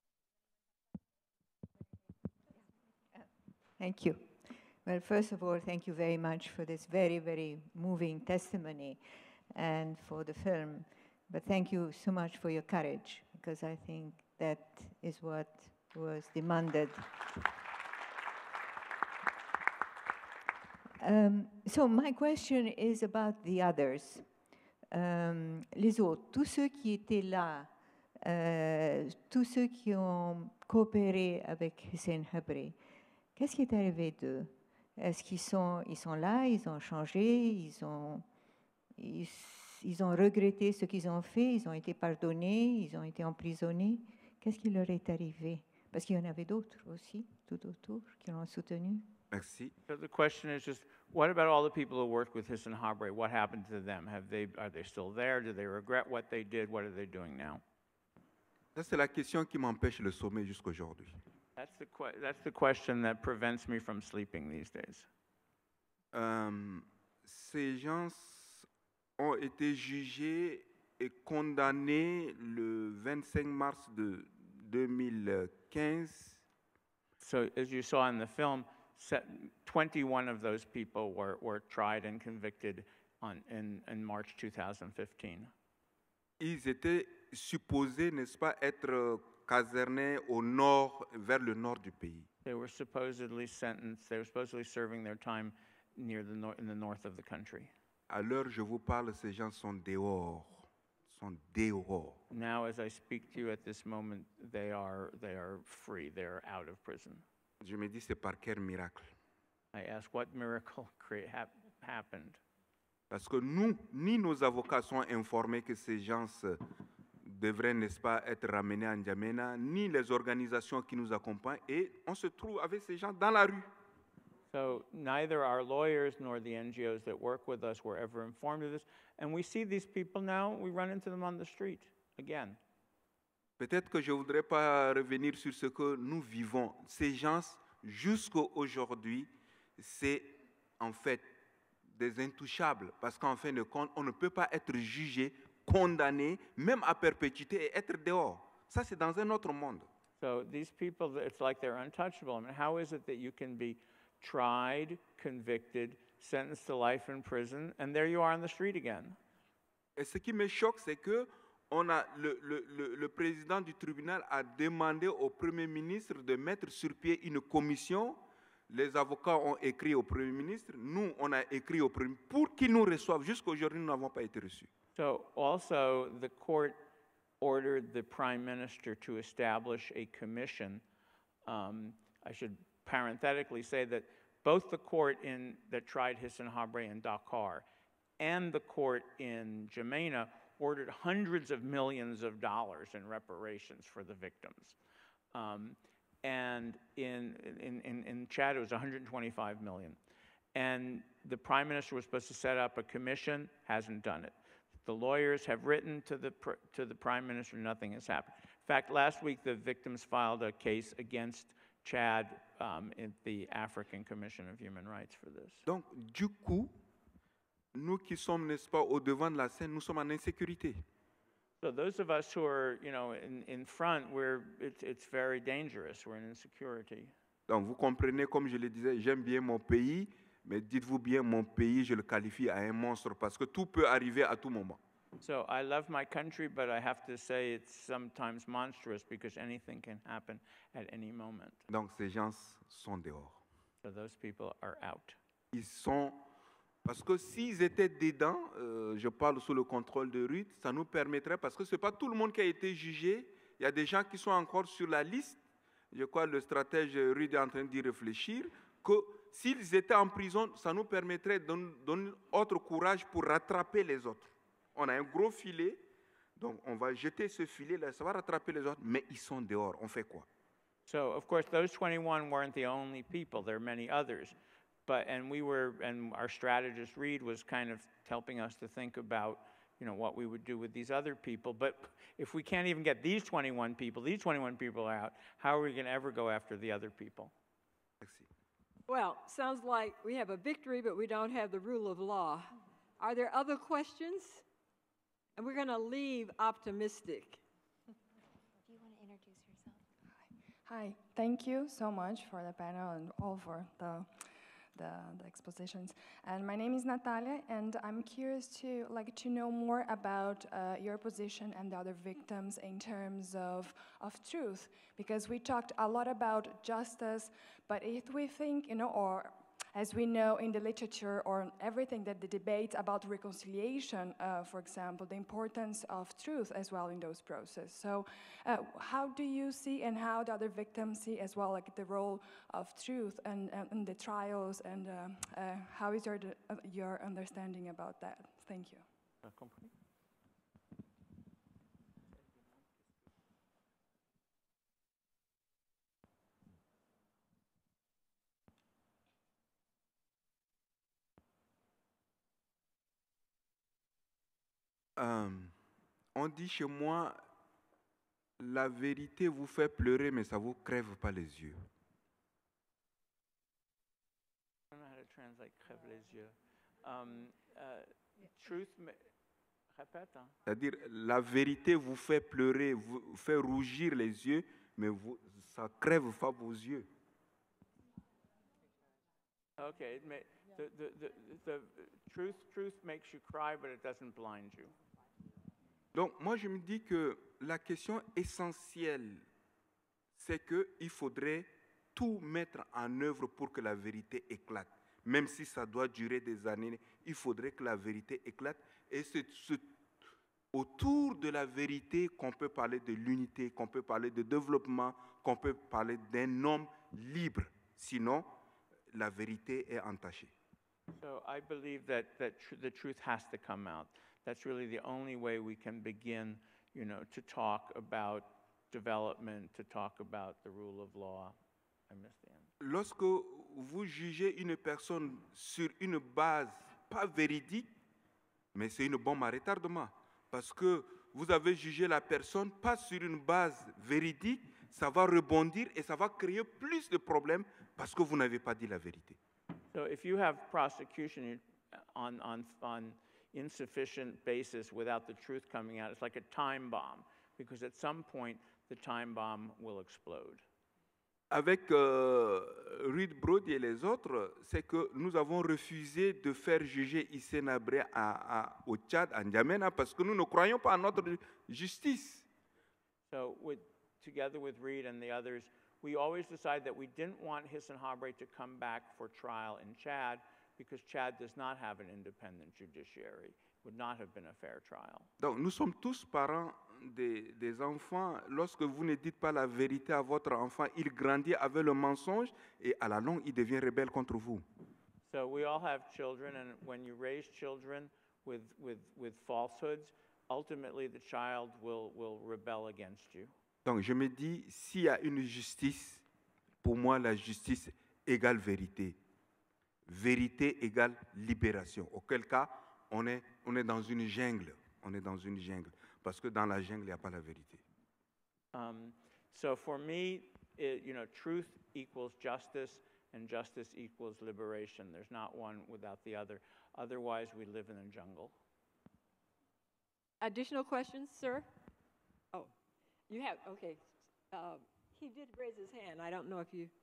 bit easier. Thank you. Well, first of all, thank you very much for this very, very moving testimony and for the film. But thank you so much for your courage, because I think that is what was demanded. So my question is about the others. Les autres, tous ceux qui étaient là, tous ceux qui ont coopéré avec Hissene Habre, Qu'est-ce qui est arrivé d'eux? Est-ce qu'ils sont là, ils ont changé, ils ont regretté ce qu'ils ont fait, ils ont été pardonnés, ils ont été emprisonnés? Qu'est-ce qui leur est arrivé? Parce qu'il y en avait d'autres aussi, tout autour, qui l'ont soutenu. Merci. So the question is just, what about all the people who worked with Hissene Habre? What happened to them? Are they still there? Do they regret what they did? What are they doing now? Ça, c'est la question qui m'empêche le sommeil jusqu'aujourd'hui. That's the question that prevents me from sleeping these days. Ces gens ont été jugés et condamnés le 25 mars de 2015. So as you saw in the film, 21 of those people were tried and convicted in March 2015. Ils étaient supposés, n'est-ce pas, être casernés au nord, vers le nord du pays. They were supposedly sentenced. They were supposedly serving their time near in the north of the country. À l'heure je vous parle, ces gens sont dehors. Sont dehors. Now, as I speak to you at this moment, they are free. They are out of prison. Je me dis, c'est par quel miracle? I ask, what miracle happened? Parce que nous, ni nos avocats sont informés que ces gens devraient, n'est-ce pas, être ramenés à N'Djamena, ni les organisations qui nous accompagnent, et on se trouve avec ces gens dans la rue. So neither our lawyers nor the NGOs that work with us were ever informed of this. And we see these people now, we run into them on the street again. Peut-être que je ne voudrais pas revenir sur ce que nous vivons. Ces gens, jusqu'à aujourd'hui, c'est en fait des intouchables. Parce qu'en fin de compte, on ne peut pas être jugé, condamné, même à perpétuité et être dehors. Ça, c'est dans un autre monde. So these people, it's like they're untouchable. I mean, how is it that you can be tried, convicted, sentenced to life in prison, and there you are on the street again? Et ce qui me choque, c'est que le président du tribunal a demandé au Premier ministre de mettre sur pied une commission. Les avocats ont écrit au Premier ministre, nous, on a écrit au Premier ministre pour qu'ils nous reçoivent. Jusqu'à aujourd'hui, nous n'avons pas été reçus. So also, the court ordered the Prime Minister to establish a commission. I should parenthetically say that both the court that tried Hissene Habre in Dohkot and the court in N'Djamena ordered hundreds of millions of dollars in reparations for the victims. And in Chad, it was 125 million. And the Prime Minister was supposed to set up a commission, hasn't done it. The lawyers have written to the Prime Minister, nothing has happened. In fact, last week, the victims filed a case against Chad in the African Commission of Human Rights for this. Donc, du coup, nous qui sommes, n'est-ce pas, au devant de la scène, nous sommes en insécurité. So those of us who are, in front, it's very dangerous. We're in insecurity. Donc, vous comprenez, comme je le disais, j'aime bien mon pays, mais dites-vous bien, mon pays, je le qualifie à un monstre parce que tout peut arriver à tout moment. So I love my country, but I have to say it's sometimes monstrous because anything can happen at any moment. Donc, ces gens sont dehors. So those people are out. Ils sont... Parce que s'ils étaient dedans, je parle sous le contrôle de Ruth, ça nous permettrait, parce que ce n'est pas tout le monde qui a été jugé, il y a des gens qui sont encore sur la liste. Je crois que le stratège Ruth est en train d'y réfléchir, que s'ils étaient en prison, ça nous permettrait de donner autre courage pour rattraper les autres. On a un gros filet, donc on va jeter ce filet-là, ça va rattraper les autres, mais ils sont dehors, on fait quoi? So, of course, those 21 weren't the only people, there are many others. And our strategist Reed was kind of helping us to think about, what we would do with these other people. But if we can't even get these 21 people are out, how are we going to ever go after the other people? Well, sounds like we have a victory, but we don't have the rule of law. Are there other questions? And we're going to leave optimistic. Do you want to introduce yourself? Hi, thank you so much for the panel and all for the expositions. And my name is Natalia, and I'm curious to know more about your position and the other victims in terms of truth, because we talked a lot about justice, but if we think, or as we know in the literature or everything that the debate about reconciliation, for example, the importance of truth as well in those processes. So how do you see and how the other victims see as well like the role of truth and the trials and how is your understanding about that? Thank you. On dit chez moi, la vérité vous fait pleurer, mais ça ne vous crève pas les yeux. I don't know how to translate crève les yeux. Truth, répète. Hein? C'est-à-dire, la vérité vous fait pleurer, vous fait rougir les yeux, mais ça ne crève pas vos yeux. Okay, the truth makes you cry, but it doesn't blind you. Donc, moi, je me dis que la question essentielle, c'est qu'il faudrait tout mettre en œuvre pour que la vérité éclate. Même si ça doit durer des années, il faudrait que la vérité éclate. Et c'est autour de la vérité qu'on peut parler de l'unité, qu'on peut parler de développement, qu'on peut parler d'un homme libre. Sinon, la vérité est entachée. So I believe that the truth has to come out. That's really the only way we can begin, to talk about development, to talk about the rule of law. I missed the end. Lorsque vous jugez une personne sur une base pas véridique, mais c'est une bombe à retardement. Parce que vous avez jugé la personne pas sur une base véridique, ça va rebondir et ça va créer plus de problèmes parce que vous n'avez pas dit la vérité. So if you have prosecution on insufficient basis without the truth coming out, it's like a time bomb, because at some point the time bomb will explode. Avec Brody et les autres, c'est que nous avons refusé de faire juger Hissene Habre au Tchad, en N'Djamena, parce que nous ne croyons pas à notre justice. So together with Reed and the others, we always decided that we didn't want Hissene Habre to come back for trial in Chad, because Chad does not have an independent judiciary. It would not have been a fair trial. Donc nous sommes tous parents des enfants. Lorsque vous ne dites pas la vérité à votre enfant, il grandit avec le mensonge et à la longue, il devient rebelle contre vous. So we all have children, and when you raise children with falsehoods, ultimately the child will rebel against you. Donc je me dis, s'il y a une justice, pour moi la justice égale vérité. Vérité égale libération. Auquel cas, on est dans une jungle. On est dans une jungle. Parce que dans la jungle, il n'y a pas la vérité. So for me, truth equals justice, and justice equals liberation. There's not one without the other. Otherwise, we live in a jungle. Additional questions, sir? Oh, you have, okay. He did raise his hand. I don't know if you...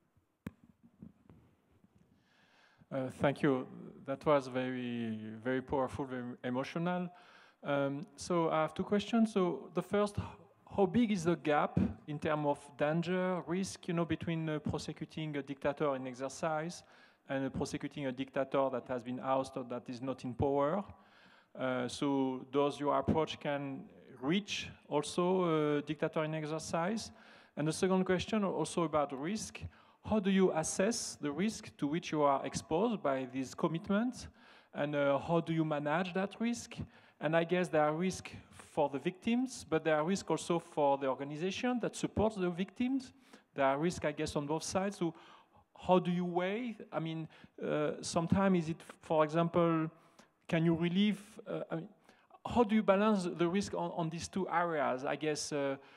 Thank you. That was very, very powerful, very emotional. So I have two questions. So the first, how big is the gap in terms of danger, risk, between prosecuting a dictator in exercise and prosecuting a dictator that has been ousted, that is not in power? So does your approach can reach also a dictator in exercise? And the second question also about risk. How do you assess the risk to which you are exposed by these commitments? And how do you manage that risk? And I guess there are risks for the victims, but there are risks also for the organization that supports the victims. There are risks, I guess, on both sides. So how do you weigh? I mean, sometimes is it, for example, can you relieve? How do you balance the risk on these two areas? I guess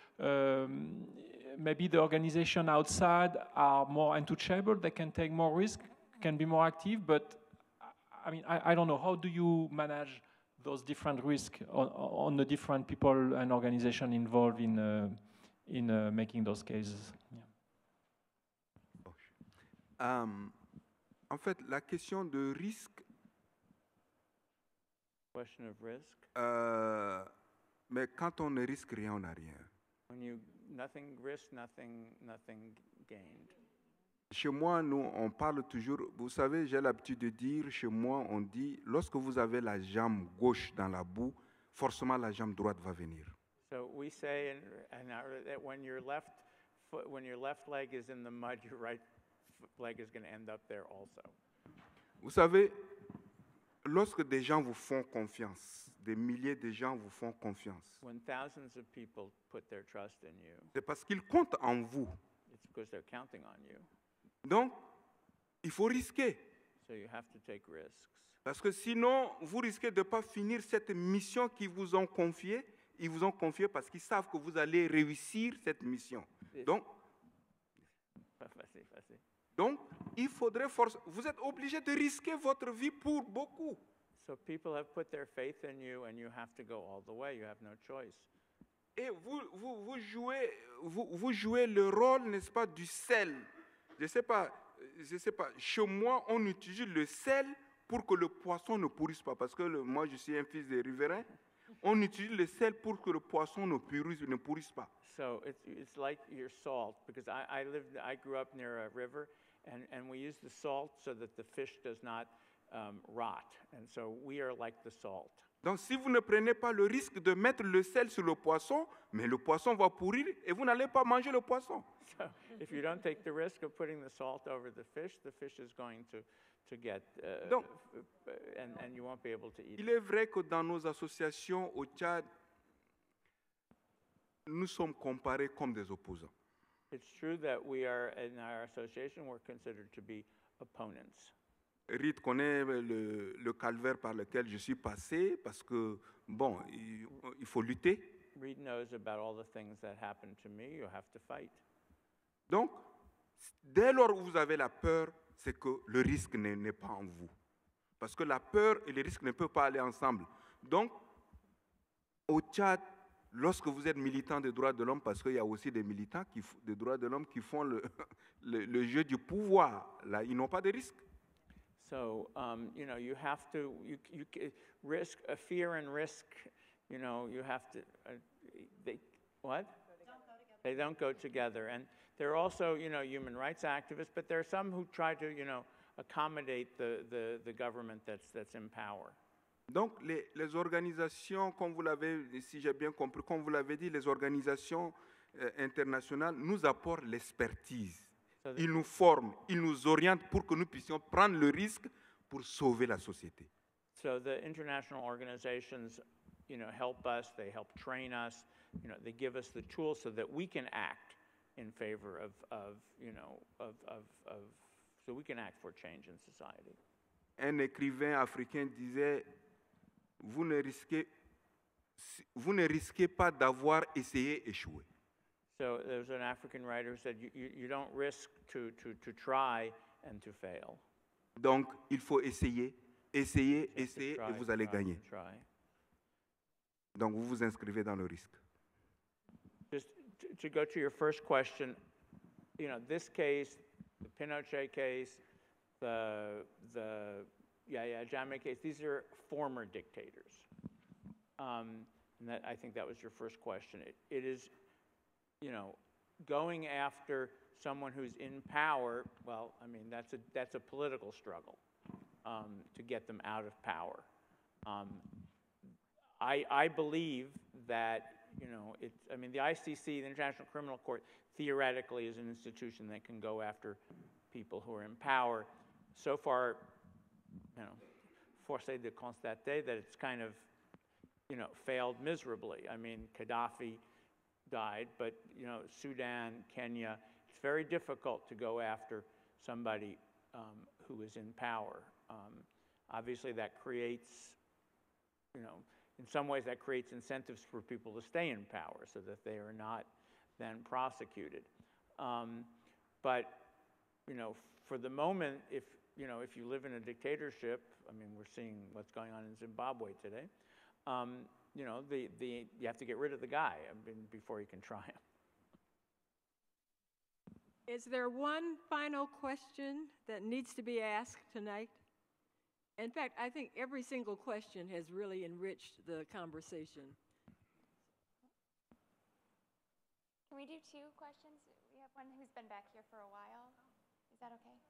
maybe the organization outside are more untouchable, they can take more risk, can be more active, but I mean, I don't know, how do you manage those different risks on the different people and organizations involved in making those cases? Yeah. En fait, la question de risque, question of risk. Mais quand on ne risque rien, on n'a rien. When you nothing risked, nothing gained. Chez moi, nous, on parle toujours, vous savez, j'ai l'habitude de dire, chez moi, on dit, lorsque vous avez la jambe gauche dans la boue, forcément la jambe droite va venir. So we say that when your left leg is in the mud, your right leg is going to end up there also. Vous savez, lorsque des gens vous font confiance, des milliers de gens vous font confiance, When thousands of people put their trust in you, c'est parce qu'ils comptent en vous. it's because they're counting on you. Donc, il faut risquer. So you have to take risks. Parce que sinon, vous risquez de ne pas finir cette mission qu'ils vous ont confiée. Ils vous ont confié parce qu'ils savent que vous allez réussir cette mission. Donc, il faudrait vous êtes obligé de risquer votre vie pour beaucoup. So people have put their faith in you and you have to go all the way. You have no choice. Et vous jouez le rôle, n'est-ce pas, du sel. Je sais pas, chez moi, on utilise le sel pour que le poisson ne pourrisse pas. Parce que moi, je suis un fils de riverain. On utilise le sel pour que le poisson ne pourrisse pas. So it's like your salt, because I grew up near a river, and we use the salt so that the fish does not rot. And so we are like the salt. Donc, si vous ne prenez pas le risque de mettre le sel sur le poisson, mais le poisson va pourrir et vous n'allez pas manger le poisson. So if you don't take the risk of putting the salt over the fish is going to get, Donc, and you won't be able to eat il est vrai que dans nos associations au Tchad, nous sommes comparés comme des opposants. It's true that we are, in our association, we're considered to be opponents. Reed connaît le calvaire par lequel je suis passé parce que, bon, il faut lutter. Reed knows about all the things that happened to me. You have to fight. Donc, dès lors où vous avez la peur, c'est que le risque n'est pas en vous. Parce que la peur et le risque ne peuvent pas aller ensemble. Donc, au Tchad, lorsque vous êtes militant des droits de l'homme, parce qu'il y a aussi des militants des droits de l'homme qui font le jeu du pouvoir, là, ils n'ont pas de risque. So, you have to, you risk, fear and risk, you have to, what? They don't go together. And there are also, human rights activists, but there are some who try to, accommodate the government that's in power. Donc, les organisations, comme vous l'avez, si j'ai bien compris, comme vous l'avez dit, les organisations internationales nous apportent l'expertise. Ils nous forment, ils nous orientent pour que nous puissions prendre le risque pour sauver la société. So the international organizations, help us, they help train us, they give us the tools so that we can act in favor so we can act for change in society. Un écrivain africain disait, vous ne risquez pas d'avoir essayé échoué. So there was an African writer who said, you don't risk to try and to fail. Donc, il faut essayer, et vous allez gagner. Donc, vous vous inscrivez dans le risque. Just to go to your first question, this case, the Pinochet case, the Yahya Jammeh case, these are former dictators. And I think that was your first question. It is, going after someone who's in power, well, I mean, that's a political struggle to get them out of power. I believe that, the ICC, the International Criminal Court, theoretically is an institution that can go after people who are in power. So far, force est de constater that it's kind of, failed miserably. I mean, Gaddafi died, but, Sudan, Kenya, it's very difficult to go after somebody who is in power. Obviously, that creates, in some ways that creates incentives for people to stay in power so that they are not then prosecuted. But, for the moment, if you live in a dictatorship, we're seeing what's going on in Zimbabwe today, you have to get rid of the guy before you can try him. Is there one final question that needs to be asked tonight? In fact, I think every single question has really enriched the conversation. Can we do two questions? We have one who's been back here for a while. Is that okay?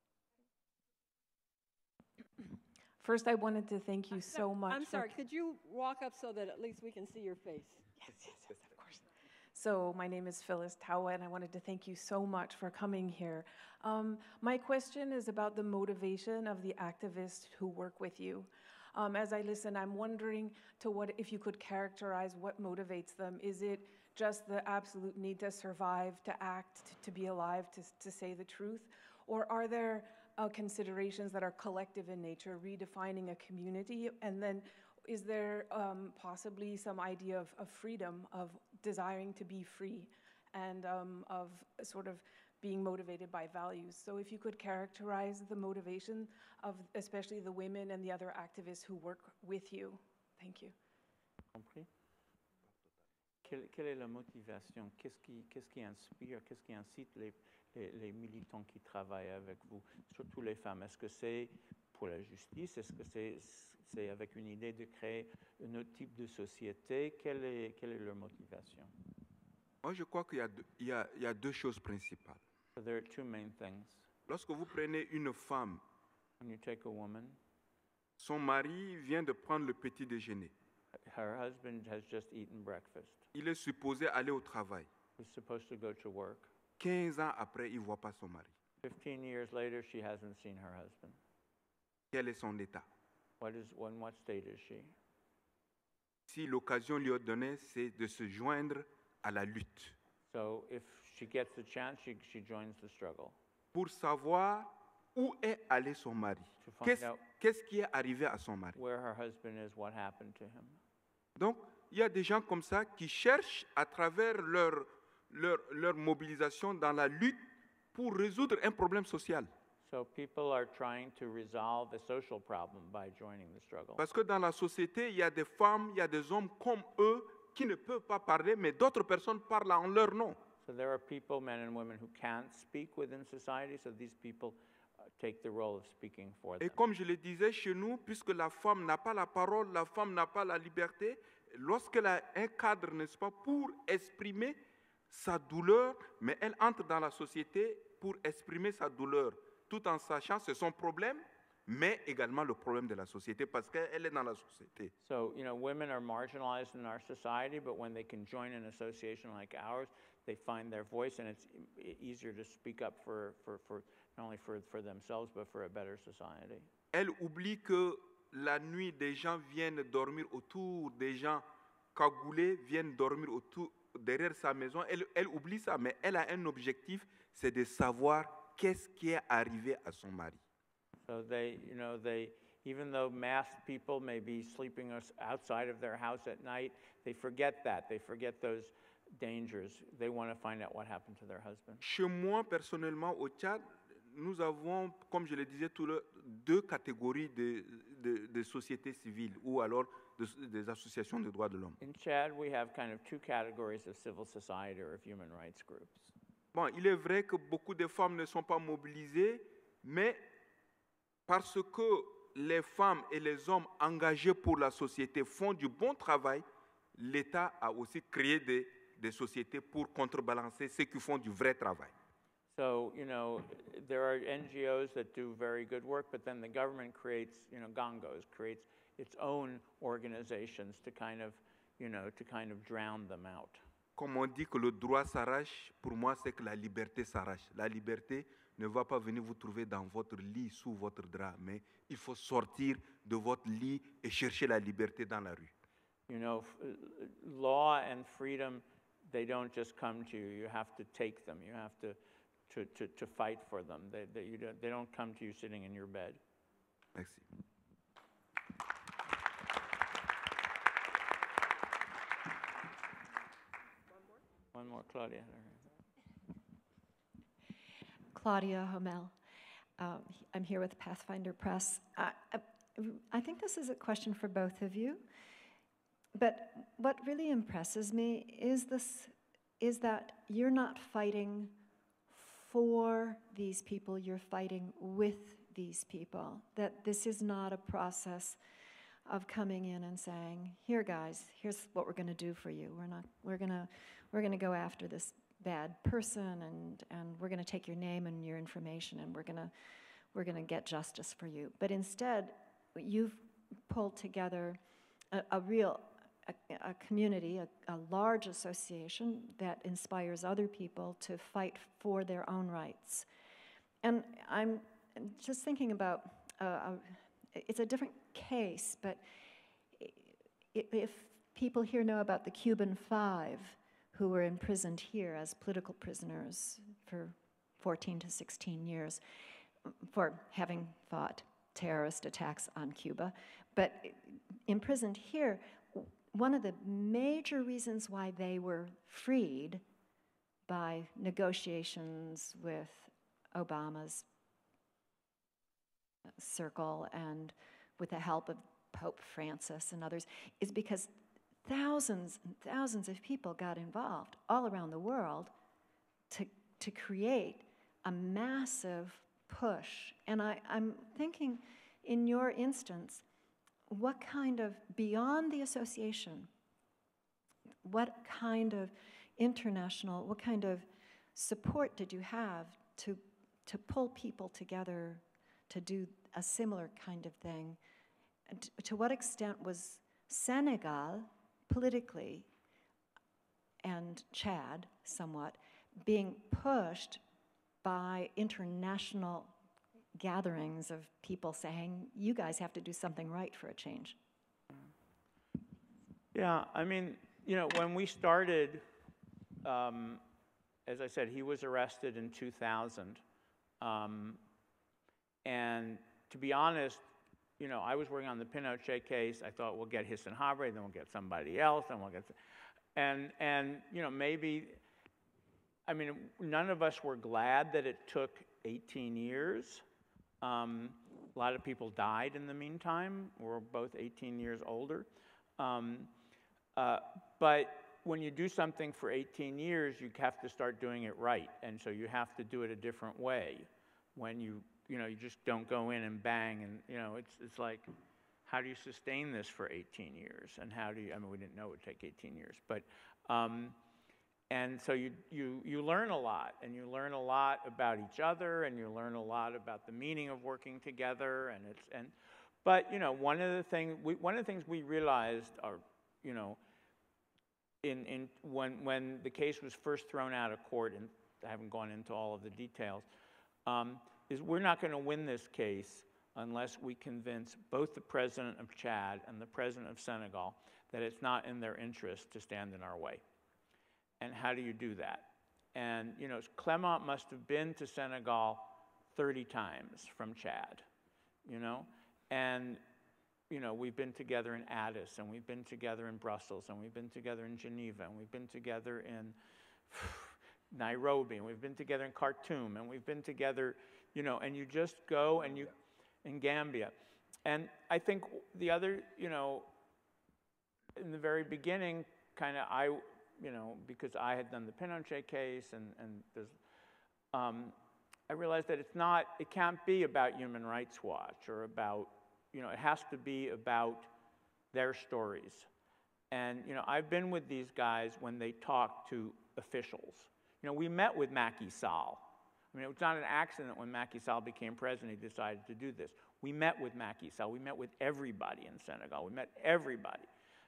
First, I wanted to thank you so much. I'm sorry, could you walk up so that at least we can see your face? Yes, of course. So my name is Phyllis Tawa, and I wanted to thank you so much for coming here. My question is about the motivation of the activists who work with you. As I listen, I'm wondering if you could characterize what motivates them. Is it just the absolute need to survive, to act, to be alive, to say the truth? Or are there considerations that are collective in nature, redefining a community? And then is there possibly some idea of freedom, of desiring to be free, and of sort of being motivated by values? So if you could characterize the motivation of especially the women and the other activists who work with you. Thank you. Compris? Quelle est la motivation? Qu'est-ce qui inspire, qu'est-ce qui incite les militants qui travaillent avec vous, surtout les femmes? Est-ce que c'est pour la justice? Est-ce que c'est avec une idée de créer un autre type de société? Quelle est leur motivation? Moi, je crois qu'il y a deux choses principales. So there are two main things. Lorsque vous prenez une femme, when you take a woman, son mari vient de prendre le petit déjeuner. Her husband has just eaten breakfast. Il est supposé aller au travail. He's supposed to go to work. 15 ans après, il ne voit pas son mari. 15 years later, she hasn't seen her husband. Quel est son état? In what state is she? Si l'occasion lui est donnée, c'est de se joindre à la lutte. So if she gets the chance, she joins the struggle. Pour savoir où est allé son mari. Qu'est-ce qui est arrivé à son mari? Where her husband is, what happened to him. Donc, il y a des gens comme ça qui cherchent à travers leur mobilisation dans la lutte pour résoudre un problème social. So people are trying to resolve a social problem by joining the struggle. Parce que dans la société, il y a des femmes, il y a des hommes comme eux qui ne peuvent pas parler, mais d'autres personnes parlent en leur nom. So there are people, men and women, who can't speak within society, so these people take the role of speaking for them. Et comme je le disais chez nous, puisque la femme n'a pas la parole, la femme n'a pas la liberté, lorsqu'elle a un cadre, n'est-ce pas, pour exprimer sa douleur, mais elle entre dans la société pour exprimer sa douleur, tout en sachant c'est son problème, mais également le problème de la société, parce qu'elle est dans la société. So, women are marginalized in our society, but when they can join an association like ours, they find their voice, and it's easier to speak up for not only for themselves, but for a better society. Elle oublie que la nuit, des gens viennent dormir autour, des gens cagoulés viennent dormir autour, derrière sa maison. Elle oublie ça, mais elle a un objectif, c'est de savoir qu'est-ce qui est arrivé à son mari. So even though masked people may be sleeping outside of their house at night, they forget that. They forget those dangers. They want to find out what happened to their husband. Chez moi, personnellement, au Tchad, nous avons, comme je le disais, deux catégories de sociétés civiles ou alors des associations de droits de l'homme. In Chad, we have kind of two categories of civil society or of human rights groups. Bon, il est vrai que beaucoup de femmes ne sont pas mobilisées, mais parce que les femmes et les hommes engagés pour la société font du bon travail, l'État a aussi créé des sociétés pour contrebalancer ceux qui font du vrai travail. So, there are NGOs that do very good work, but then the government creates, creates its own organizations to kind of drown them out. Comme on dit que le droit s'arrache, pour moi, c'est que la liberté s'arrache. La liberté ne va pas venir vous trouver dans votre lit, sous votre drap, mais il faut sortir de votre lit et chercher la liberté dans la rue. Law and freedom, they don't just come to you. You have to take them. You have to fight for them. They don't come to you sitting in your bed. Merci. One more, Claudia. Claudia Homel. I'm here with Pathfinder Press. I think this is a question for both of you, but what really impresses me is that you're not fighting for these people, you're fighting with these people, that this is not a process of coming in and saying, here guys, here's what we're going to do for you. We're going to go after this bad person, and we're going to take your name and your information, and we're going to get justice for you. But instead, you've pulled together a community, a large association that inspires other people to fight for their own rights. And I'm just thinking about, it's a different case, but if people here know about the Cuban Five who were imprisoned here as political prisoners for 14 to 16 years for having fought terrorist attacks on Cuba, but imprisoned here, one of the major reasons why they were freed by negotiations with Obama's circle and with the help of Pope Francis and others is because thousands and thousands of people got involved all around the world to create a massive push. And I'm thinking, in your instance, what kind of, beyond the association, what kind of international, what kind of support did you have to pull people together to do a similar kind of thing? And to what extent was Senegal politically, and Chad somewhat, being pushed by international gatherings of people saying, you guys have to do something right for a change? Yeah, I mean, when we started, as I said, he was arrested in 2000. And to be honest, I was working on the Pinochet case. I thought we'll get Hissene Habre, then we'll get somebody else, then we'll get, and maybe, I mean, none of us were glad that it took 18 years. A lot of people died in the meantime. We're both 18 years older. But when you do something for 18 years, you have to start doing it right, and so you have to do it a different way. When you just don't go in and bang, and it's like, how do you sustain this for 18 years? And how do you? I mean, we didn't know it would take 18 years, but and so you learn a lot, and you learn a lot about each other, and you learn a lot about the meaning of working together, but one of the things we realized are when the case was first thrown out of court, and I haven't gone into all of the details, is we're not going to win this case unless we convince both the president of Chad and the president of Senegal that it's not in their interest to stand in our way. And how do you do that? And Clement must have been to Senegal 30 times from Chad, and we've been together in Addis, and we've been together in Brussels, and we've been together in Geneva, and we've been together in Nairobi, and we've been together in Khartoum, and we've been together, and you just go and you, in Gambia. And I think the other, in the very beginning, kind of because I had done the Pinochet case, and there's, I realized that it can't be about Human Rights Watch or about, it has to be about their stories. And, I've been with these guys when they talk to officials. We met with Macky Sall. I mean, it was not an accident when Macky Sall became president, he decided to do this. We met with Macky Sall. We met with everybody in Senegal. We met everybody.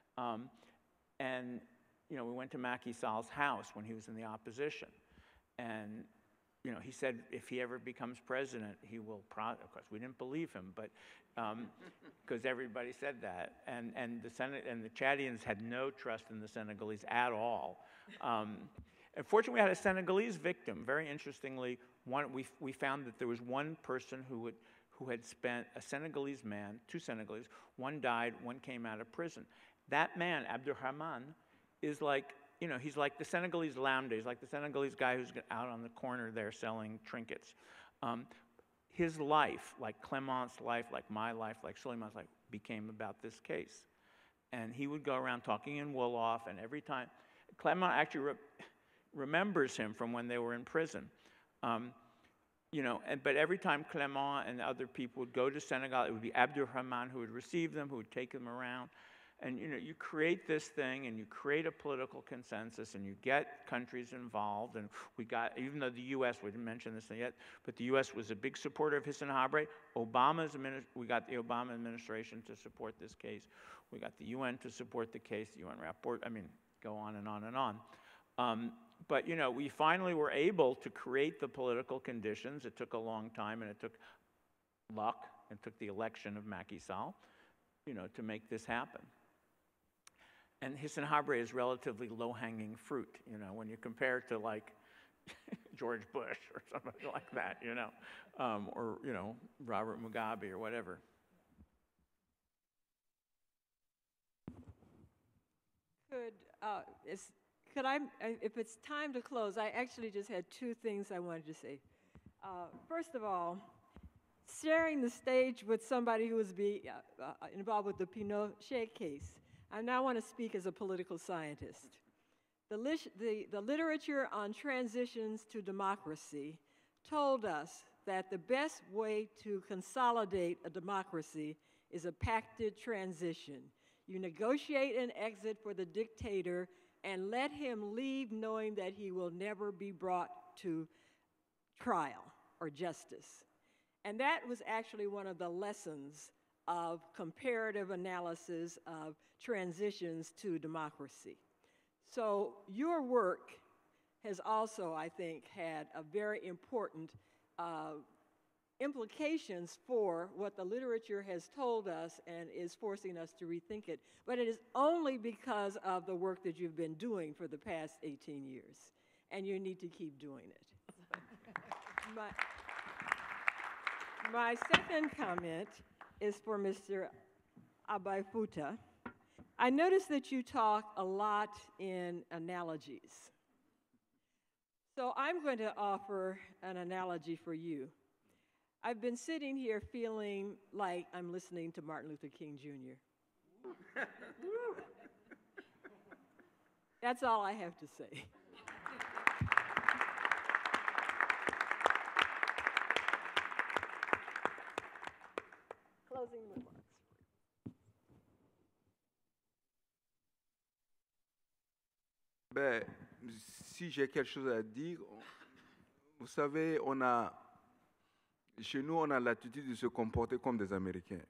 And, we went to Macky Sall's house when he was in the opposition. And, he said if he ever becomes president, he will, of course, we didn't believe him, but because everybody said that. And the Chadians had no trust in the Senegalese at all. And fortunately, we had a Senegalese victim. Very interestingly, we found that there was one person who had spent, a Senegalese man, two Senegalese, one died, one came out of prison. That man, Abdurrahman, is like, he's like the Senegalese Lamde. He's like the Senegalese guy who's out on the corner there selling trinkets. His life, like Clement's life, like my life, like Suleiman's life, became about this case. And he would go around talking in Wolof, and every time, Clement actually remembers him from when they were in prison. But every time Clement and other people would go to Senegal, it would be Abdurrahman who would receive them, who would take them around. And you create this thing, and you create a political consensus, and you get countries involved. And we got, even though the U.S., we didn't mention this yet, but the U.S. was a big supporter of Hissene Habre. We got the Obama administration to support this case. We got the UN to support the case, the UN rapport. I mean, go on and on and on. But we finally were able to create the political conditions. It took a long time, and it took luck. It took the election of Macky Sall, to make this happen. And Hissene Habre is relatively low-hanging fruit, when you compare it to like George Bush or somebody like that, or Robert Mugabe or whatever. Could I, if it's time to close, I actually just had two things I wanted to say. First of all, sharing the stage with somebody who was involved with the Pinochet case, I now want to speak as a political scientist. The literature on transitions to democracy told us that the best way to consolidate a democracy is a pacted transition. You negotiate an exit for the dictator and let him leave knowing that he will never be brought to trial or justice. And that was actually one of the lessons of comparative analysis of transitions to democracy. So your work has also, I think, had a very important implications for what the literature has told us and is forcing us to rethink it. But it is only because of the work that you've been doing for the past 18 years. And you need to keep doing it. My second comment is for Mr. Abaifouta. I noticed that you talk a lot in analogies. So I'm going to offer an analogy for you. I've been sitting here feeling like I'm listening to Martin Luther King Jr. That's all I have to say. Closing remarks. Ben, si j'ai quelque chose à dire, vous savez, chez nous, on a l'attitude de se comporter comme des Américains.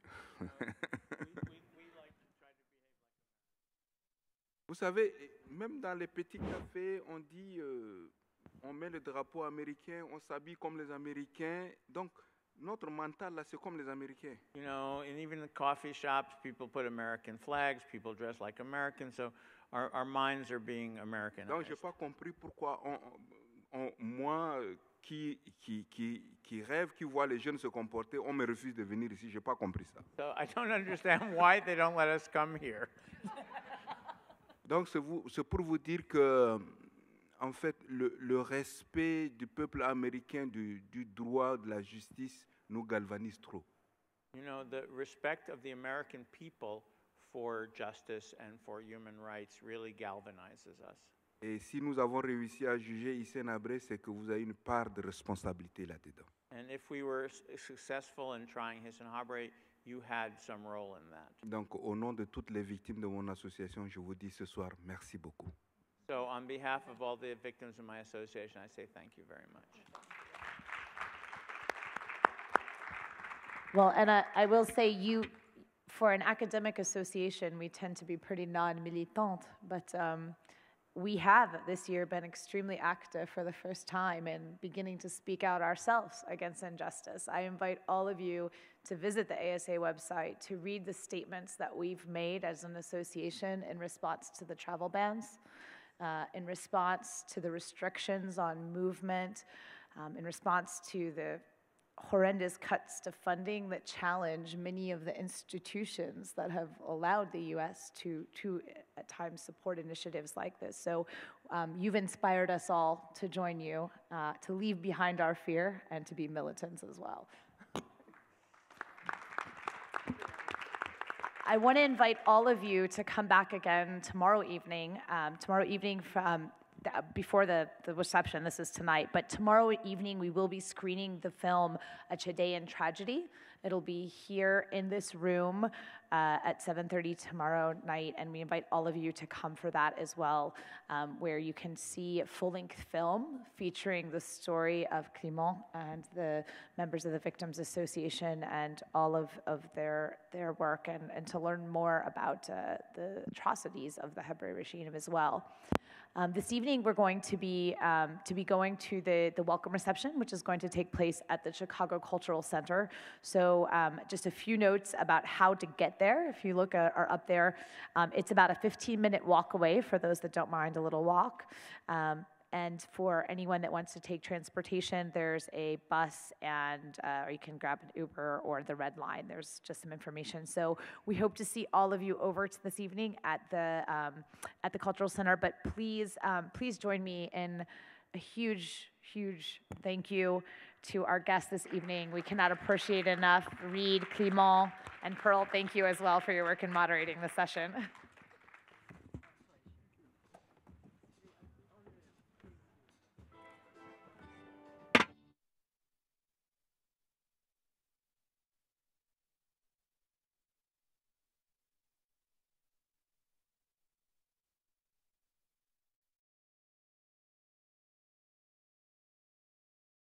Vous savez, même dans les petits cafés, on dit, on met le drapeau américain, on s'habille comme les Américains. Donc, notre mental, là, c'est comme les Américains. And even in coffee shops, people put American flags, people dress like Americans, so our minds are being Americanized. Donc, je n'ai pas compris pourquoi moi, qui rêve, qui voit les jeunes se comporter, on me refuse de venir ici. Je n'ai pas compris ça. So I don't understand why they don't let us come here. Donc, c'est pour vous dire que, en fait, le respect du peuple américain, du droit, de la justice, nous galvanise trop. The respect of the American people for justice and for human rights really galvanizes us. Et si nous avons réussi à juger Hissene Habre, c'est que vous avez une part de responsabilité là-dedans. And if we were successful in trying Hissene Habre, you had some role in that. Donc, au nom de toutes les victimes de mon association, je vous dis ce soir, merci beaucoup. So, on behalf of all the victims of my association, I say thank you very much. Well, and I will say for an academic association, we tend to be pretty non-militant, but we have this year been extremely active for the first time in beginning to speak out ourselves against injustice. I invite all of you to visit the ASA website to read the statements that we've made as an association in response to the travel bans, in response to the restrictions on movement, in response to the horrendous cuts to funding that challenge many of the institutions that have allowed the U.S. to at times support initiatives like this. So you've inspired us all to join you, to leave behind our fear and to be militants as well. I want to invite all of you to come back again tomorrow evening. From before the reception, this is tonight, but tomorrow evening we will be screening the film A Chilean Tragedy, It'll be here in this room at 7:30 tomorrow night, and we invite all of you to come for that as well, where you can see a full-length film featuring the story of Clement and the members of the Victims Association and all of their work, and to learn more about the atrocities of the Habre regime as well. This evening, we're going to be going to the welcome reception, which is going to take place at the Chicago Cultural Center. So just a few notes about how to get there. If you look are up there, it's about a 15-minute walk away for those that don't mind a little walk. And for anyone that wants to take transportation, there's a bus, and or you can grab an Uber or the Red Line. There's just some information. So we hope to see all of you over this evening at the Cultural Center. But please, please join me in a huge, huge thank you to our guests this evening. We cannot appreciate enough Reed, Clement, and Pearl. Thank you as well for your work in moderating the session.